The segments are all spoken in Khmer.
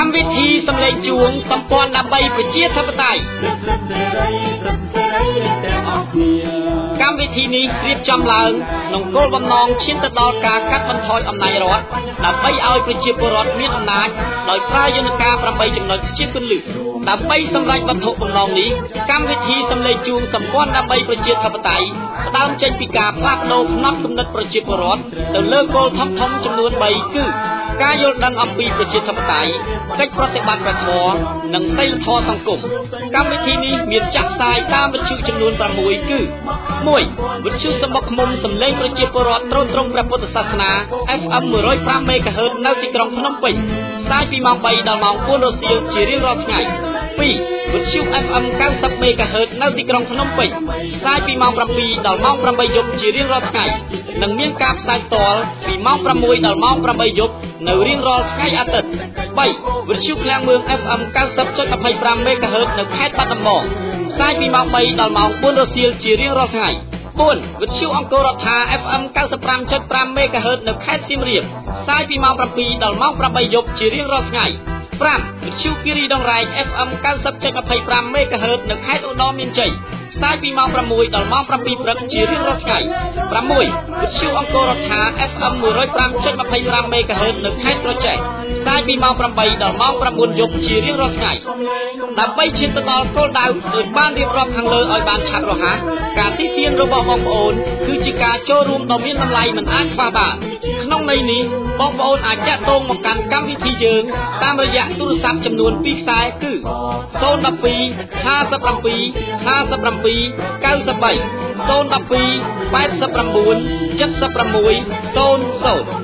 កម្មវិធីសម្លេងជួងសម្ព័ន្ធដើម្បីប្រជាធិបតេយ្យកម្មវិធីនេះរៀបចំឡើងក្នុងគោលបំណងឈានទៅដល់ការកាត់បន្ថយអំណាចរដ្ឋដើម្បីឲ្យប្រជាពលរដ្ឋមានអំណាចដោយប្រើយន្តការ8ចំណុចជាគន្លឹះដើម្បីសម្រេចវត្ថុបំណងនេះកម្មវិធីសម្លេងជួងសម្ព័ន្ធដើម្បីប្រជាធិបតេយ្យផ្ដើមចេញពីការផ្លាស់ប្ដូរផ្នត់គំនិតប្រជាពលរដ្ឋទៅលើគោលធំៗចំនួន3គឺការយល់ដឹងអំពីប្រជាធិបតេយ្យកិច្ចប្រតិបត្តិប្រធមនិងសីលធម៌សង្គមកម្មវិធីនេះមានចាក់ផ្សាយតាមវិទ្យុចំនួន6គឺ1វិទ្យុសំបុកឃុំសម្លេងប្រជាពលរដ្ឋត្រួតត្រងព្រះពុទ្ធសាសនា FM 105 MHz នៅទីក្រុងភ្នំពេញផ្សាយពីម៉ោង3ដល់ម៉ោង4រសៀលជារៀងរាល់ថ្ងៃ2វិទ្យុ FM 90 MHz នៅទីក្រុងភ្នំពេញផ្សាយពីម៉ោង7ដល់ម៉ោង8យប់ជារៀងរាល់ថ្ងៃនិងមានការផ្សាយផ្ទាល់ពីម៉ោង6ដល់ម៉ោង8យប់នៅរៀងរាល់ថ្ងៃអាទិត្យ3វិទ្យុឃ្លាំងមឿង FM 90.25 MHz នៅខេត្តបាត់ដំបងផ្សាយពីម៉ោង3ដល់ម៉ោង4រសៀលជារៀងរាល់ថ្ងៃ4វិទ្យុអង្គររដ្ឋា FM 95.5 MHz នៅខេត្តសៀមរាបផ្សាយពីម៉ោង7ដល់ម៉ោង8យប់ជារៀងរាល់ថ្ងៃ5វិទ្យុគិរីដងរែក FM 90.25 MHz នៅខេត្តឧត្តរមានជ័យផ្សាយពីម៉ោង6ដល់ម៉ោង7ព្រឹកជារៀងរាល់ថ្ងៃ6វិទ្យុអង្គររដ្ឋា FM 105.25 MHz នៅខេត្តក្រចេះផ្សាយពីម៉ោង8ដល់ម៉ោង9យប់ជារៀងរាល់ថ្ងៃដើម្បីឈានទៅដល់គោលដៅដោយបានរៀបរាប់ខាងលើឲ្យបានឆាប់រហ័សការទីទានរបស់បងប្អូនគឺជាការចូលរួមដ៏មានតម្លៃមិនអាចខ្វះបានក្នុងន័យនេះបងប្អូនអាចតាក់ទងមកកាន់កម្មវិធីយើងតាមរយៈទូរស័ព្ទចំនួន2ខ្សែគឺ012 57 57 93 012 89 76 00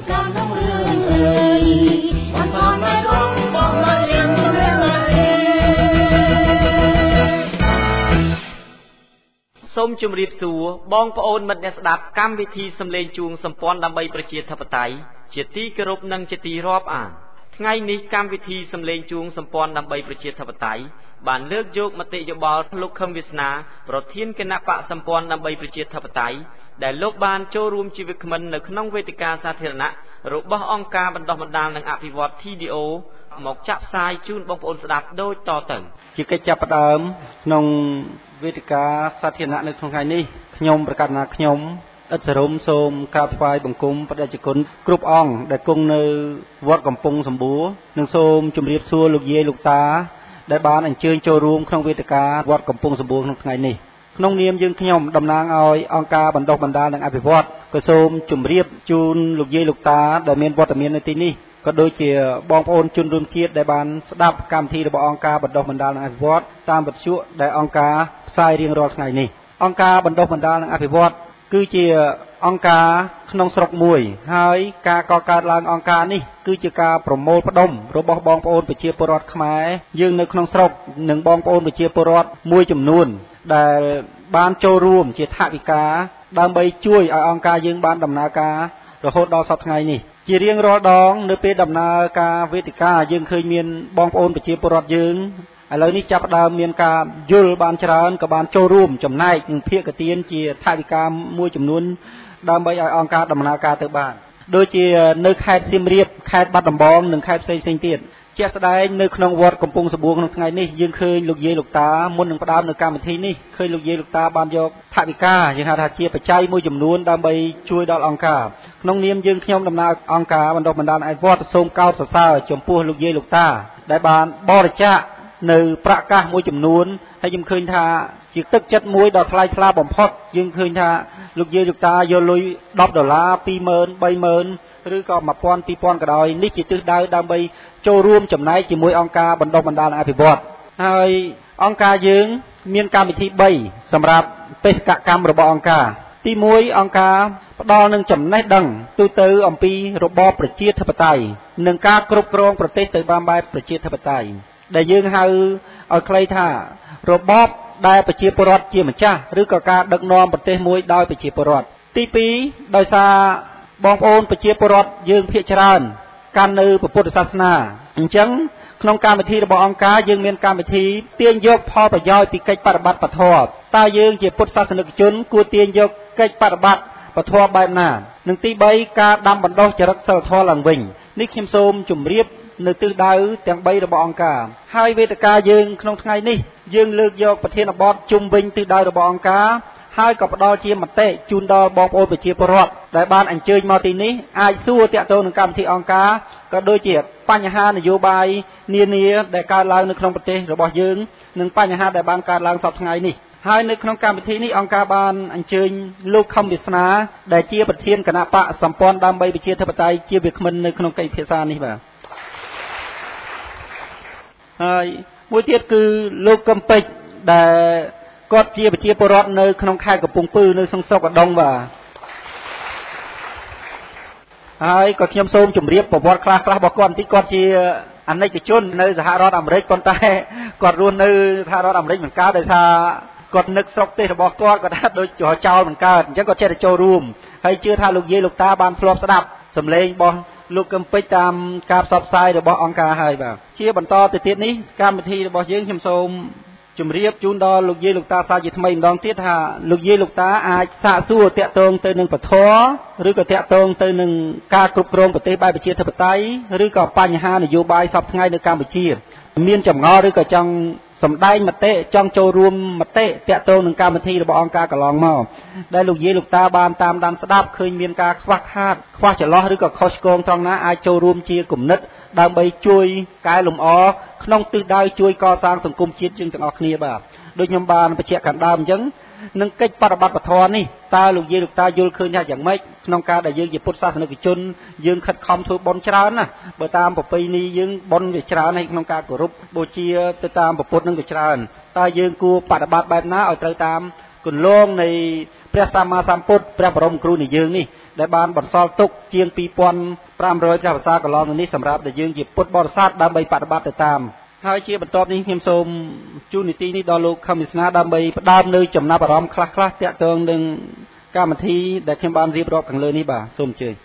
សូមជម្រាបសួរបងប្អូនមិត្តអ្នកស្ដាប់កម្មវិធីសម្លេងជួងសម្ព័ន្ធដើម្បីប្រជាធិបតេយ្យជាទីគោរពនិងជាទីរាប់អានថ្ងៃនេះកម្មវិធីសម្លេងជួងសម្ព័ន្ធដើម្បីប្រជាធិបតេយ្យបានលើកយកមតិយោបល់លោកខឹមវាសនាប្រធានគណៈបកសម្ព័ន្ធដើម្បីប្រជាធិបតេយ្យដែលលោកបានចូលរួមជាវិក្កាមិននៅក្នុងវេទិកាសាធារណៈរបស់អង្គការបណ្ដុះបណ្ដាលនិងអភិវឌ្ឍ TDO មកចាក់ផ្សាយជូនបងប្អូនស្ដាប់ដូចតទៅជាកិច្ចចាប់ផ្ដើមក្នុងវេទិកាសាធារណៈនៅក្នុងថ្ងៃនេះខ្ញុំប្រកាសថាខ្ញុំឥតសរមសូមក្រាបថ្វាយបង្គំបដិជគុណគ្រប់អង្គដែលគង់នៅវត្តកំពង់សម្បួរនិងសូមជម្រាបសួរលោកយាយលោកតាដែលបានអញ្ជើញចូលរួមក្នុងវេទិកាវត្តកំពង់សម្បួរក្នុងថ្ងៃនេះក្នុងនាមយើងខ្ញុំតំណាងឲ្យអង្គការបណ្ដុះបណ្ដាលនិងអភិវឌ្ឍក៏សូមជម្រាបជូនលោកយាយលោកតាដែលមានវត្តមាននៅទីនេះក៏ដូចជាបងប្អូនជនរួមជាតិដែលបានស្ដាប់កម្មវិធីរបស់អង្គការបណ្ដុះបណ្ដាលនិងអភិវឌ្ឍតាមវិទ្យុដែលអង្គការផ្សាយរៀងរាល់ថ្ងៃនេះអង្គការបណ្ដុះបណ្ដាលនិងអភិវឌ្ឍគឺជាអង្គការក្នុងស្រុកមួយហើយការកកើតឡើងអង្គការនេះគឺជាការប្រមូលផ្ដុំរបស់បងប្អូនប្រជាពលរដ្ឋខ្មែរយើងនៅក្នុងស្រុកនិងបងប្អូនប្រជាពលរដ្ឋមួយចំនួនដែលបានចូលរួមជាថវិកាដើម្បីជួយឲ្យអង្គការយើងបានដំណើរការរហូតដល់សប្តាហ៍ថ្ងៃនេះជារៀងរាល់ដងនៅពេលដំណើរការវេទិកាយើងឃើញមានបងប្អូនប្រជាពលរដ្ឋយើងឥឡូវនេះចាប់ផ្ដើមមានការយល់បានច្រើនក៏បានចូលរួមចំណែកនឹងភាគទានជាថវិកាមួយចំនួនដើម្បីឲ្យអង្គការដំណើរការទៅបានដូចជានៅខេត្តសៀមរាបខេត្តបាត់ដំបងនិងខេត្តផ្សេងៗទៀតជាក់ស្ដែងនៅក្នុងវត្តកំពង់សម្បួរក្នុងថ្ងៃនេះយើងឃើញលោកយាយលោកតាមុននឹងផ្ដើមនៅកម្មវិធីនេះឃើញលោកយាយលោកតាបានយកថវិកាយើងហៅថាជាបច្ច័យមួយចំនួនដើម្បីជួយដល់អង្គការក្នុងនាមយើងខ្ញុំដំណើរអង្គការបណ្ដុះបណ្ដាលអភិវឌ្ឍសូមកោតសរសើរចំពោះលោកយាយលោកតាដែលបានបរិច្ចាគនៅប្រាក់កាសមួយចំនួនហើយខ្ញុំឃើញថាជាទឹកចិត្តមួយដ៏ថ្លៃថ្លាបំផុតយើងឃើញថាលោកយាយលោកតាយកលុយ$10 $20,000 $30,000 ឬក៏1,000 2,000ក៏ដោយនេះជាទិសដៅដើម្បីចូលរួមចំណែកជាមួយអង្គការបណ្ដុះបណ្ដាលអភិវឌ្ឍហើយអង្គការយើងមានកម្មវិធី3សម្រាប់បេសកកម្មរបស់អង្គការទី1អង្គការផ្ដល់នឹងចំណេះដឹងទូទៅអំពីរបបប្រជាធិបតេយ្យនិងការគ្រប់គ្រងប្រទេសទៅតាមបែបប្រជាធិបតេយ្យដែលយើងហៅឲ្យខ្លីថារបបដែលប្រជាពលរដ្ឋជាម្ចាស់ឬក៏ការដឹកនាំប្រទេសមួយដោយប្រជាពលរដ្ឋទី2ដោយសារបងប្អូនប្រជាពលរដ្ឋយើងភាគច្រើនកាន់នៅពុទ្ធសាសនាអញ្ចឹងក្នុងកម្មវិធីរបស់អង្គការយើងមានកម្មវិធីទាញយកផលប្រយោជន៍ពីកិច្ចបប្រតិបត្តិពធតើយើងជាពុទ្ធសាសនិកជនគួរទាញយកកិច្ចបប្រតិបត្តិពធបែបណានិងទី3ការដាំបណ្ដុះចរិតសីលធម៌ឡើងវិញនេះខ្ញុំសូមជម្រាបនៅទិសដៅទាំង3របស់អង្គការហើយវេទិកាយើងក្នុងថ្ងៃនេះយើងលើកយកប្រធានបទជុំវិញទិសដៅរបស់អង្គការហើយក៏ផ្ដល់ជាមតិជូនដល់បងប្អូនប្រជាពលរដ្ឋដែលបានអញ្ជើញមកទីនេះអាចសួរទាក់ទងនឹងកម្មវិធីអង្គការក៏ដូចជាបញ្ហានយោបាយនានាដែលកើតឡើងនៅក្នុងប្រទេសរបស់យើងនិងបញ្ហាដែលបានកើតឡើងសប្តាហ៍ថ្ងៃនេះហើយនៅក្នុងកម្មវិធីនេះអង្គការបានអញ្ជើញលោកខំវាសនាដែលជាប្រធានគណៈបកសម្ព័ន្ធដើម្បីប្រជាធិបតេយ្យជាវាគ្មិននៅក្នុងកិច្ចពិភាក្សានេះបាទហើយមួយទៀតគឺលោកកំពេចដែលគាត់ជាប្រជាពលរដ្ឋនៅក្នុងខេត្តកំពង់ពឺនៅក្នុងស្រុកឧដុង្គបាទហើយក៏ខ្ញុំសូមជម្រាបប្រវត្តិខ្លះៗរបស់គាត់បន្តិចគាត់ជាអនិច្ចជននៅសហរដ្ឋអាមេរិកប៉ុន្តែគាត់រស់នៅសហរដ្ឋអាមេរិកមិនកើតដោយសារគាត់នឹកស្រុកទេសរបស់គាត់គាត់ថាដូចចោលមិនកើតអញ្ចឹងគាត់ចេះតែចូលរួមហើយជឿថាលោកយាយលោកតាបានធ្លាប់ស្ដាប់សម្លេងរបស់លោកកំពេចតាមការផ្សព្វផ្សាយរបស់អង្គការហើយបាទជាបន្តទៅទៀតនេះកម្មវិធីរបស់យើងខ្ញុំសូមជម្រាបជូនដល់លោកយាយលោកតាសាជាថ្មីម្ដងទៀតថាលោកយាយលោកតាអាចសាកសួរតាក់ទងទៅនឹងពធឬក៏តាក់ទងទៅនឹងការគ្រប់គ្រងប្រទេសបែបប្រជាធិបតេយ្យឬក៏បញ្ហានយោបាយសពថ្ងៃនៅកម្ពុជាមានចម្ងល់ឬក៏ចង់សម្ដែងមតិចង់ចូលរួមមតិតាក់ទងនឹងកម្មវិធីរបស់អង្គការកន្លងមកដែលលោកយាយលោកតាបានតាមដានស្ដាប់ឃើញមានការខ្វះខាតខ្វះចន្លោះឬក៏ខុសឆ្គងត្រង់ណាអាចចូលរួមជាគំនិតដើម្បីជួយកែលម្អក្នុងទិសដៅជួយកសាងសង្គមជាតិយើងទាំងអស់គ្នាបាទដូចខ្ញុំបានបញ្ជាក់ខាងដើមអញ្ចឹងនឹងកិច្ចបប្រតិបត្តិធម៌នេះតើលោកយាយលោកតាយល់ឃើញថាយ៉ាងម៉េចក្នុងការដែលយើងជាពុទ្ធសាសនិកជនយើងខិតខំធ្វើបុណ្យច្រើនណាបើតាមប្រពៃណីយើងបុណ្យវាច្រើនហើយក្នុងការគោរពបូជាទៅតាមពុទ្ធនឹងវាច្រើនតើយើងគួរបប្រតិបត្តិបែបណាឲ្យត្រូវតាមគន្លងនៃព្រះសម្មាសម្ពុទ្ធព្រះបរមគ្រូនៃយើងនេះដែលបានបន្សល់ទុកជាង2500ព្រះភាសាកន្លងនេះសម្រាប់ដែលយើងជាពុទ្ធបរិស័ទដើម្បីបប្រតិបត្តិទៅតាមហើយជាបន្ទាប់នេះខ្ញុំសូមជូននីតិនេះដល់លោកខំវិស្នាដើម្បីផ្ដើមនៅចំណាប់អារម្មណ៍ខ្លះៗតាក់ទងនឹងកម្មវិធីដែលខ្ញុំបានរៀបរាប់ខាងលើនេះបាទសូមអញ្ជើញ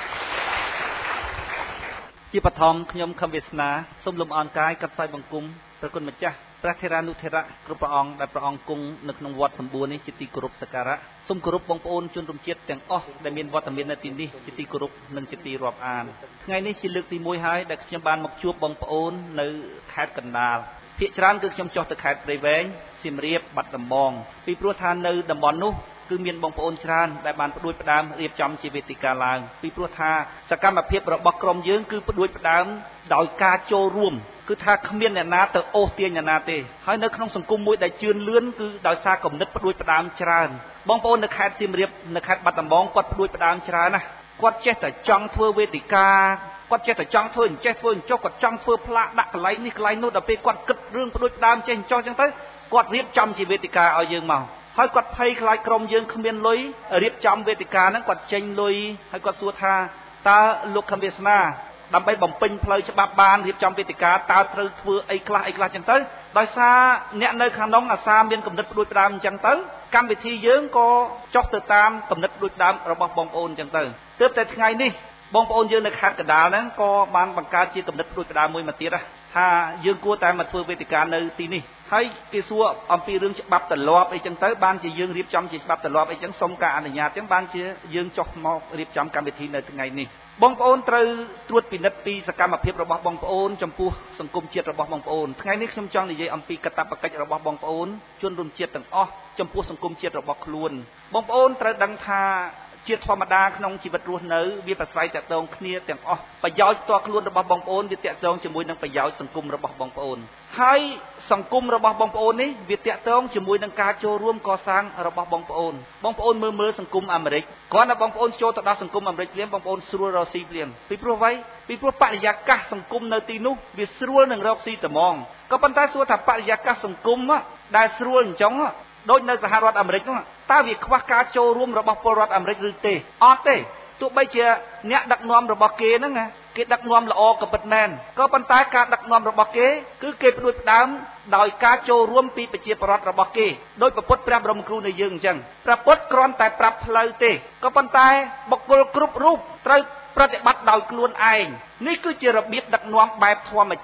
ជាបឋមខ្ញុំខំវាសនាសូមលំអរកាយកាត់ថ្វាយបង្គំព្រះគុណម្ចាស់ព្រះថេរានុថេរៈគ្រប់ព្រះអង្គដែលព្រះអង្គគង់នៅក្នុងវត្តសម្បួរនេះជាទីគោរពសក្ការៈសូមគោរពបងប្អូនជនរួមជាតិទាំងអស់ដែលមានវត្តមាននៅទីនេះជាទីគោរពនិងជាទីរាប់អានថ្ងៃនេះជាលើកទី1ហើយដែលខ្ញុំបានមកជួបបងប្អូននៅខេត្តកណ្ដាលភាគច្រើនគឺខ្ញុំចុះទៅខេត្តព្រៃវែងសៀមរាបបាត់ដំបងពីព្រោះថានៅតំបន់នោះគឺមានបងប្អូនច្រើនដែលបានផ្ដួចផ្ដើមរៀបចំជាវេទិកាឡើងពីព្រោះថាសកម្មភាពរបស់ក្រុមយើងគឺផ្ដួចផ្ដើមដោយការចូលរួមគឺថាគ្មានអ្នកណាទៅអូសទាញអ្នកណាទេហើយនៅក្នុងសង្គមមួយដែលជឿនលឿនគឺដោយសារគំនិតផ្ដួចផ្ដើមច្រើនបងប្អូននៅខេត្តសៀមរាបនៅខេត្តបាត់ដំបងគាត់ផ្ដួចផ្ដើមច្រើនណាស់គាត់ចេះតែចង់ធ្វើវេទិកាគាត់ចេះតែចង់ធ្វើអញ្ចេះធ្វើអញ្ចោះគាត់ចង់ធ្វើផ្លាកដាក់កន្លែងនេះកន្លែងនោះដល់ពេលគាត់គិតរឿងផ្ដួចផ្ដើមចេះអញ្ចោះអញ្ចឹងទៅគាត់រៀបចំជាវេទិកាឲ្យយើងមកហើយគាត់ភ័យខ្លាចក្រុមយើងគ្មានលុយរៀបចំវេទិកាហ្នឹងគាត់ចេញលុយហើយគាត់សួរថាតើលោកខំវាសនាដើម្បីបំពេញផ្លូវច្បាប់បានរៀបចំវេទិកាតើត្រូវធ្វើអីខ្លះអញ្ចឹងទៅដោយសារអ្នកនៅខាងនោះអាសាមានគំនិតផ្ដួចផ្ដើមអញ្ចឹងទៅកម្មវិធីយើងក៏ចុះទៅតាមគំនិតផ្ដួចផ្ដើមរបស់បងប្អូនអញ្ចឹងទៅទើបតែថ្ងៃនេះបងប្អូនយើងនៅខេត្តកណ្ដាលហ្នឹងក៏បានបង្កើតជាគំនិតផ្ដួចផ្ដើមមួយមកទៀតថាយើងគួរតែមកធ្វើវេទិកានៅទីនេះហើយគេសួរអំពីរឿងច្បាប់ទម្លាប់អីចឹងទៅបានជាយើងរៀបចំជាច្បាប់ទម្លាប់អីចឹងសូមការអនុញ្ញាតចឹងបានជាយើងចុះមករៀបចំកម្មវិធីនៅថ្ងៃនេះបងប្អូនត្រូវត្រួតពិនិត្យពីសកម្មភាពរបស់បងប្អូនចំពោះសង្គមជាតិរបស់បងប្អូនថ្ងៃនេះខ្ញុំចង់និយាយអំពីកាតព្វកិច្ចរបស់បងប្អូនជនរួមជាតិទាំងអស់ចំពោះសង្គមជាតិរបស់ខ្លួនបងប្អូនត្រូវដឹងថាជាធម្មតាក្នុងជីវិតរស់នៅវាប្រស័យតាក់ទងគ្នាទាំងអស់ប្រយោជន៍ផ្ទាល់ខ្លួនរបស់បងប្អូនវាតាក់ទងជាមួយនឹងប្រយោជន៍សង្គមរបស់បងប្អូនហើយសង្គមរបស់បងប្អូននេះវាតាក់ទងជាមួយនឹងការចូលរួមកសាងរបស់បងប្អូនមើលសង្គមអាមេរិកគ្រាន់តែបងប្អូនចូលទៅដល់សង្គមអាមេរិកភ្លាមបងប្អូនស្រួលរកស៊ីភ្លាមពីព្រោះអ្វីពីព្រោះបរិយាកាសសង្គមនៅទីនោះវាស្រួលនឹងរកស៊ីត្មងក៏ប៉ុន្តែសួរថាបរិយាកាសសង្គមដែលស្រួលអញ្ចឹងដូចនៅសហរដ្ឋអាមេរិកនោះតើវាខ្វះការចូលរួមរបស់ពលរដ្ឋអាមេរិកឬទេអត់ទេទោះបីជាអ្នកដឹកនាំរបស់គេហ្នឹងគេដឹកនាំល្អក៏ពិតមែនក៏ប៉ុន្តែការដឹកនាំរបស់គេគឺគេផ្ដួចផ្ដើមដោយការចូលរួមពីប្រជាពលរដ្ឋរបស់គេដោយព្រះពុទ្ធព្រះបរមគ្រូនៃយើងអញ្ចឹងព្រះពុទ្ធគ្រាន់តែប្រាប់ផ្លូវទេក៏ប៉ុន្តែបុគ្គលគ្រប់រូបត្រូវប្រតិបត្តិដោយខ្លួនឯងនេះគឺជារបៀបដឹកនាំបែបធម្មជាតិ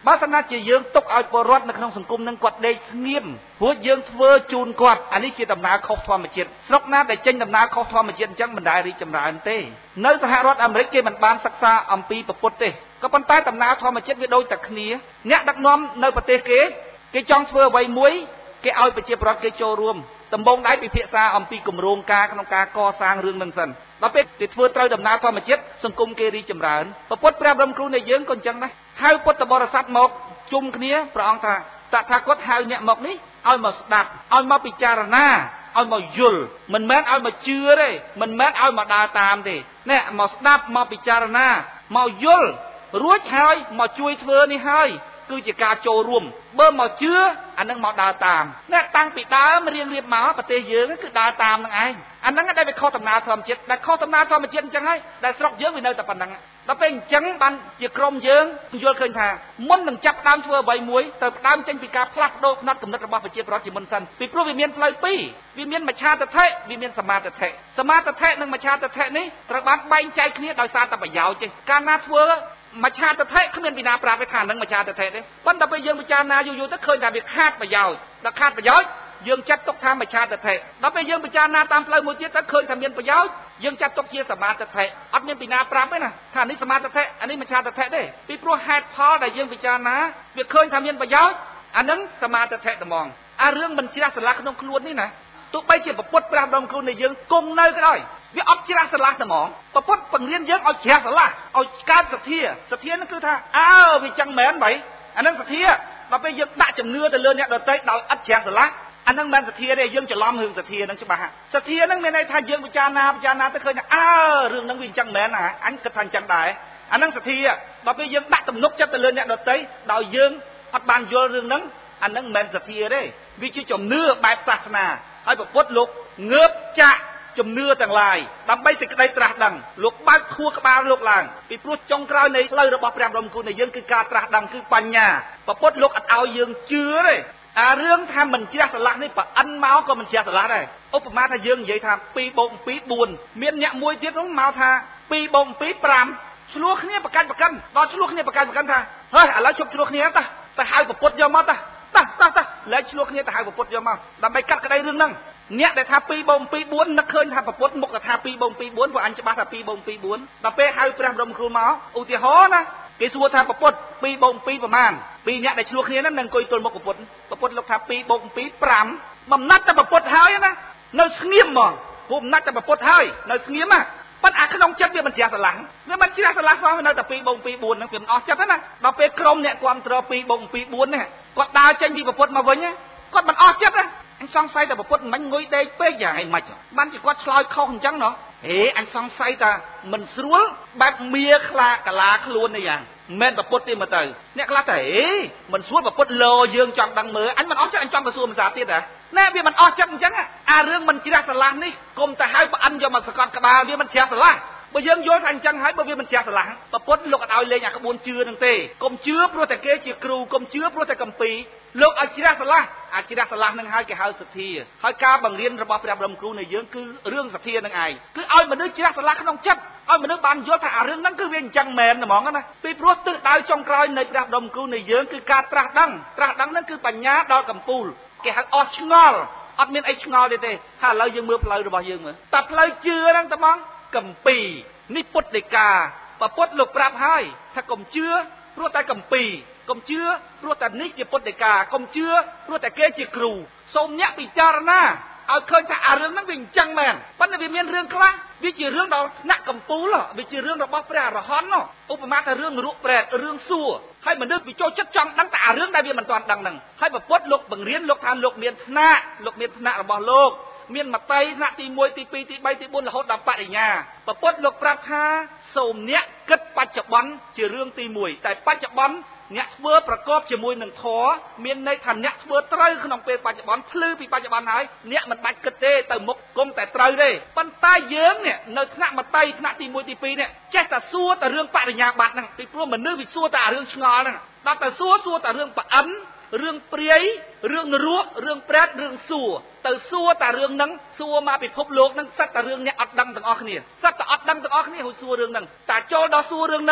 បើសិនណាជាយើងទុកឲ្យពលរដ្ឋនៅក្នុងសង្គមនឹងគាត់ដេកស្ងៀមព្រោះយើងធ្វើជូនគាត់អានេះជាដំណើរខុសធម្មជាតិស្រុកណាដែលចេញដំណើរខុសធម្មជាតិអញ្ចឹងមិនដែលរីកចម្រើនទេនៅសហរដ្ឋអាមេរិកគេមិនបានសិក្សាអំពីពុទ្ធទេក៏ប៉ុន្តែដំណើរធម្មជាតិវាដូចតែគ្នាអ្នកដឹកនាំនៅប្រទេសគេចង់ធ្វើអ្វីមួយគេឲ្យប្រជាពលរដ្ឋគេចូលរួមដំបូងដៃពិភាក្សាអំពីគម្រោងការក្នុងការកសាងរឿងនឹងសិនដល់ពេលគេធ្វើត្រូវដំណើរធម្មជាតិសង្គមគេរីកចម្រើនពុទ្ធព្រះបរមគ្រូនៃយើងក៏អញ្ចឹងដែរហៅពុទ្ធបរិស័ទមកជុំគ្នាព្រះអង្គថាតថាគតហៅអ្នកមកនេះឲ្យមកស្ដាប់ឲ្យមកពិចារណាឲ្យមកយល់មិនមែនឲ្យមកជឿទេមិនមែនឲ្យមកដើរតាមទេនេះមកស្ដាប់មកពិចារណាមកយល់រួចហើយមកជួយធ្វើនេះហើយគឺជាការចូលរួមបើមកជឿអានឹងមកដើរតាមអ្នកតាំងពីដើមរៀងរៀបមកប្រទេសយើងគឺដើរតាមនឹងឯងអានឹងដែលវាខុសដំណើរធម្មជាតិដែលខុសដំណើរធម្មជាតិអញ្ចឹងហើយដែលស្រុកយើងវានៅតែប៉ុណ្្នឹងដល់ពេលអញ្ចឹងបានជាក្រុមយើងយល់ឃើញថាមុននឹងចាប់ដើមធ្វើអ្វីមួយទៅដើមចេញពីការផ្លាស់ប្ដូរផ្នត់គំនិតរបស់ប្រជាពលរដ្ឋជាមុនសិនពីព្រោះវាមានផ្លូវពីរវាមានមច្ឆាទិដ្ឋិវាមានសមាទិដ្ឋិសមាទិដ្ឋិនិងមច្ឆាទិដ្ឋិនេះត្រូវបានបែងចែកគ្នាដោយសារតែប្រយោជន៍ទេកាលណាធ្វើមច្ឆាទិដ្ឋិគ្មានពីណាប្រាប់ថានឹងមច្ឆាទិដ្ឋិទេប៉ុន្តែពេលយើងពិចារណាយូរៗទៅឃើញថាវាខាតប្រយោជន៍ដល់ខាតប្រយោជន៍យើងចាត់ទុកថាមច្ឆាទិដ្ឋិដល់ពេលយើងពិចារណាតាមផ្លូវមួយទៀតទៅឃើញថាមានប្រយោជន៍យើងចាត់ទុកជាសមាទិដ្ឋិអត់មានពីណាប្រាប់ទេណាថានេះសមាទិដ្ឋិអានេះមច្ឆាទិដ្ឋិទេពីព្រោះហេតុផលដែលយើងពិចារណាវាឃើញថាមានប្រយោជន៍អានឹងសមាទិដ្ឋិត្មងអារឿងមិនជ្រះស្រឡះក្នុងខ្លួននេះណាទោះបីជាពុទ្ធព្រះបរមគ្រូនៃយើងគង់នៅក៏ដោយវាអត់ជ្រះស្រឡះតែហ្មងពុទ្ធបង្រៀនយើងឲ្យជ្រះស្រឡះឲ្យកើតសទ្ធានឹងគឺថាវាចឹងមែនបើអានឹងសទ្ធាដល់ពេលយើងដាក់ជំនឿទៅលើអ្នកដទៃដោយឥតជ្រះស្រឡះអានឹងមិនសទ្ធាទេយើងច្រឡំរឿងសទ្ធានឹងច្បាស់សទ្ធានឹងមានន័យថាយើងពិចារណាទៅឃើញថារឿងនឹងវាចឹងមែនណាអញគិតថាចឹងដែរអានឹងសទ្ធាដល់ពេលយើងដាក់ទំនុកចិត្តទៅលើអ្នកដទៃដោយយើងអត់បានយល់រឿងហ្នឹងអានឹងមិនសទ្ធាទេវាជាជំនឿបែបសាសនាហើយពុទ្ធលោកងើបចាក់ជំនឿទាំងឡាយដើម្បីសេចក្តីត្រាស់ដឹងលោកបើកខួរក្បាលលោកឡើងពីព្រោះចុងក្រោយនៃផ្លូវរបស់ព្រះបរមគ្រូនៃយើងគឺការត្រាស់ដឹងគឺបញ្ញាពុទ្ធលោកអត់ឲ្យយើងជឿទេអារឿងថាមិនជ្រះស្រឡះនេះបើអិនមកក៏មិនជ្រះស្រឡះដែរឧបមាថាយើងនិយាយថា2 + 2 4មានអ្នកមួយទៀតនោះមកថា2 + 2 5ឆ្លោះគ្នាប្រកាច់ដល់ឆ្លោះគ្នាប្រកាច់ថាហើយឥឡូវជប់ឆ្លោះគ្នាទៅហៅពុទ្ធយកមកតលែងឆ្លោះគ្នាទៅហៅពុទ្ធយកមកដើម្បីកាត់ក្តីរឿងហ្នឹងអ្នកដែលថា2 + 2 4នឹកឃើញថាពុទ្ធមុខថា2 + 2 4ព្រោះអញច្បាស់ថា2 + 2 4ដល់ពេលហៅព្រះបរមគ្រូមកឧទាហរណ៍ណាគេសួរថាពុទ្ធ2 + 2ប្រមាណពីរអ្នកដែលឆ្លោះគ្នាហ្នឹងនឹងអង្គុយទល់មុខពុទ្ធលោកថា2 + 2 5បំណាត់តែពុទ្ធហើយណានៅស្ងៀមហ្មងព្រោះបំណាត់តែពុទ្ធហើយនៅស្ងៀមណាប៉ុន្តែក្នុងចិត្តវាមិនជ្រះស្រឡះវាមិនជ្រះស្រឡះសោះនៅតែ2 + 2 4ហ្នឹងវាមិនអស់ចិត្តណាដល់ពេលក្រុមអ្នកគ្រប់គ្រង2 + 2 4នេះគាត់ដើរចេញពីពុទ្ធមកវិញគាត់មិនអស់ចិត្តណាអញសង្ស័យតែពុទ្ធមិនងុយដេកពេកយ៉ាងឯងមិនបានជាគាត់ឆ្លើយខុសអញ្ចឹងណោះអញសង្ស័យថាមិនស្រួលបែបមៀខ្លាកាឡាខ្លួននេះយ៉ាងមិនពុទ្ធទេមកទៅអ្នកខ្លះតែមិនស្រួលពុទ្ធលោយើងចង់ដឹងមើលអញមិនអស់ចិត្តអញចង់ទៅសួរភាសាទៀតហ៎ណែវាមិនអស់ចិត្តអញ្ចឹងអារឿងមិនជ្រះស្រឡះនេះគុំតែហៅប្រអិនយកមកសកត់ក្បាលវាមិនជ្រះស្រឡះបើយើងយល់ថាអញ្ចឹងហើយបើវាមិនជ្រះស្រឡះពុទ្ធលោកអត់ឲ្យលេងអាក្បួនជឿនឹងទេកុំជឿព្រោះតែគេជាគ្រូកុំជឿព្រោះតែកម្ពីលោកឲ្យជ្រះស្រឡះអាចជ្រះស្រឡះនឹងហើយគេហៅសទ្ធាហើយការបង្រៀនរបស់ព្រះបរមគ្រូនៃយើងគឺរឿងសទ្ធានឹងឯងគឺឲ្យមនុស្សជ្រះស្រឡះក្នុងចិត្តឲ្យមនុស្សបានយល់ថាអារឿងហ្នឹងគឺវាអញ្ចឹងមែនហ្មងណាពីព្រោះទិសដៅចុងក្រោយនៃព្រះបរមគ្រូនៃយើងគឺការត្រាស់ដឹងហ្នឹងគឺបញ្ញាដល់កំពូលគេហៅអស់ឆ្ងល់អត់មានអីឆ្ងល់ទេហើយឥឡូវយើងមើលផ្លូវរបស់យើងមើលតែផ្លូវជឿហ្នឹងតែហ្មងកម្ពីនេះពុទ្ធដីកាពុទ្ធលោកប្រាប់ហើយថាកុំជឿព្រោះតែកម្ពីកុំជឿព្រោះតែនេះជាពុទ្ធដីកាកុំជឿព្រោះតែគេជាគ្រូសូមអ្នកពិចារណាឲ្យឃើញថាអារឿងហ្នឹងវាអញ្ចឹងមែនប៉ុន្តែវាមានរឿងខ្លះវាជារឿងដល់ថ្នាក់កម្ពូលវាជារឿងរបស់ព្រះអរហន្តឧបមាថារឿងរੂប្រែតរឿងសួរហើយមនុស្សវាចូលចិត្តចង់ដឹងតែអារឿងដែលវាមិនទាន់ដឹងហ្នឹងហើយពុទ្ធលោកបង្រៀនលោកថាលោកមានថ្នាក់របស់លោកមានមតីថ្នាក់ទី1ទី2ទី3ទី4រហូតដល់បរិញ្ញាពុទ្ធលោកប្រាប់ថាសូមអ្នកគិតបច្ចុប្បន្នជារឿងទី1តែបច្ចុប្បន្នអ្នកធ្វើប្រកបជាមួយនឹងធម៌មានន័យថាអ្នកធ្វើត្រូវក្នុងពេលបច្ចុប្បន្នភ្លឺពីបច្ចុប្បន្នហើយអ្នកមិនបាច់គិតទេទៅមុខគុំតែត្រូវទេប៉ុន្តែយើងនេះនៅថ្នាក់មតីថ្នាក់ទី1ទី2នេះចេះតែសួរតែរឿងបរិញ្ញាបត្រហ្នឹងពីព្រោះមនុស្សវាសួរតែរឿងឆ្ងល់ហ្នឹងដល់តែសួរតែរឿងប្រអិនរឿងព្រាយរឿងរੂរឿងប្រែតរឿងសួរទៅសួរតែរឿងហ្នឹងសួរមកពិភពលោកហ្នឹងសិតតែរឿងអ្នកអត់ដឹងទាំងអស់គ្នាសិតតែអត់ដឹងទាំងអស់គ្នាហូចសួររឿងហ្នឹងតែចូលដល់សួររឿងហ្នឹង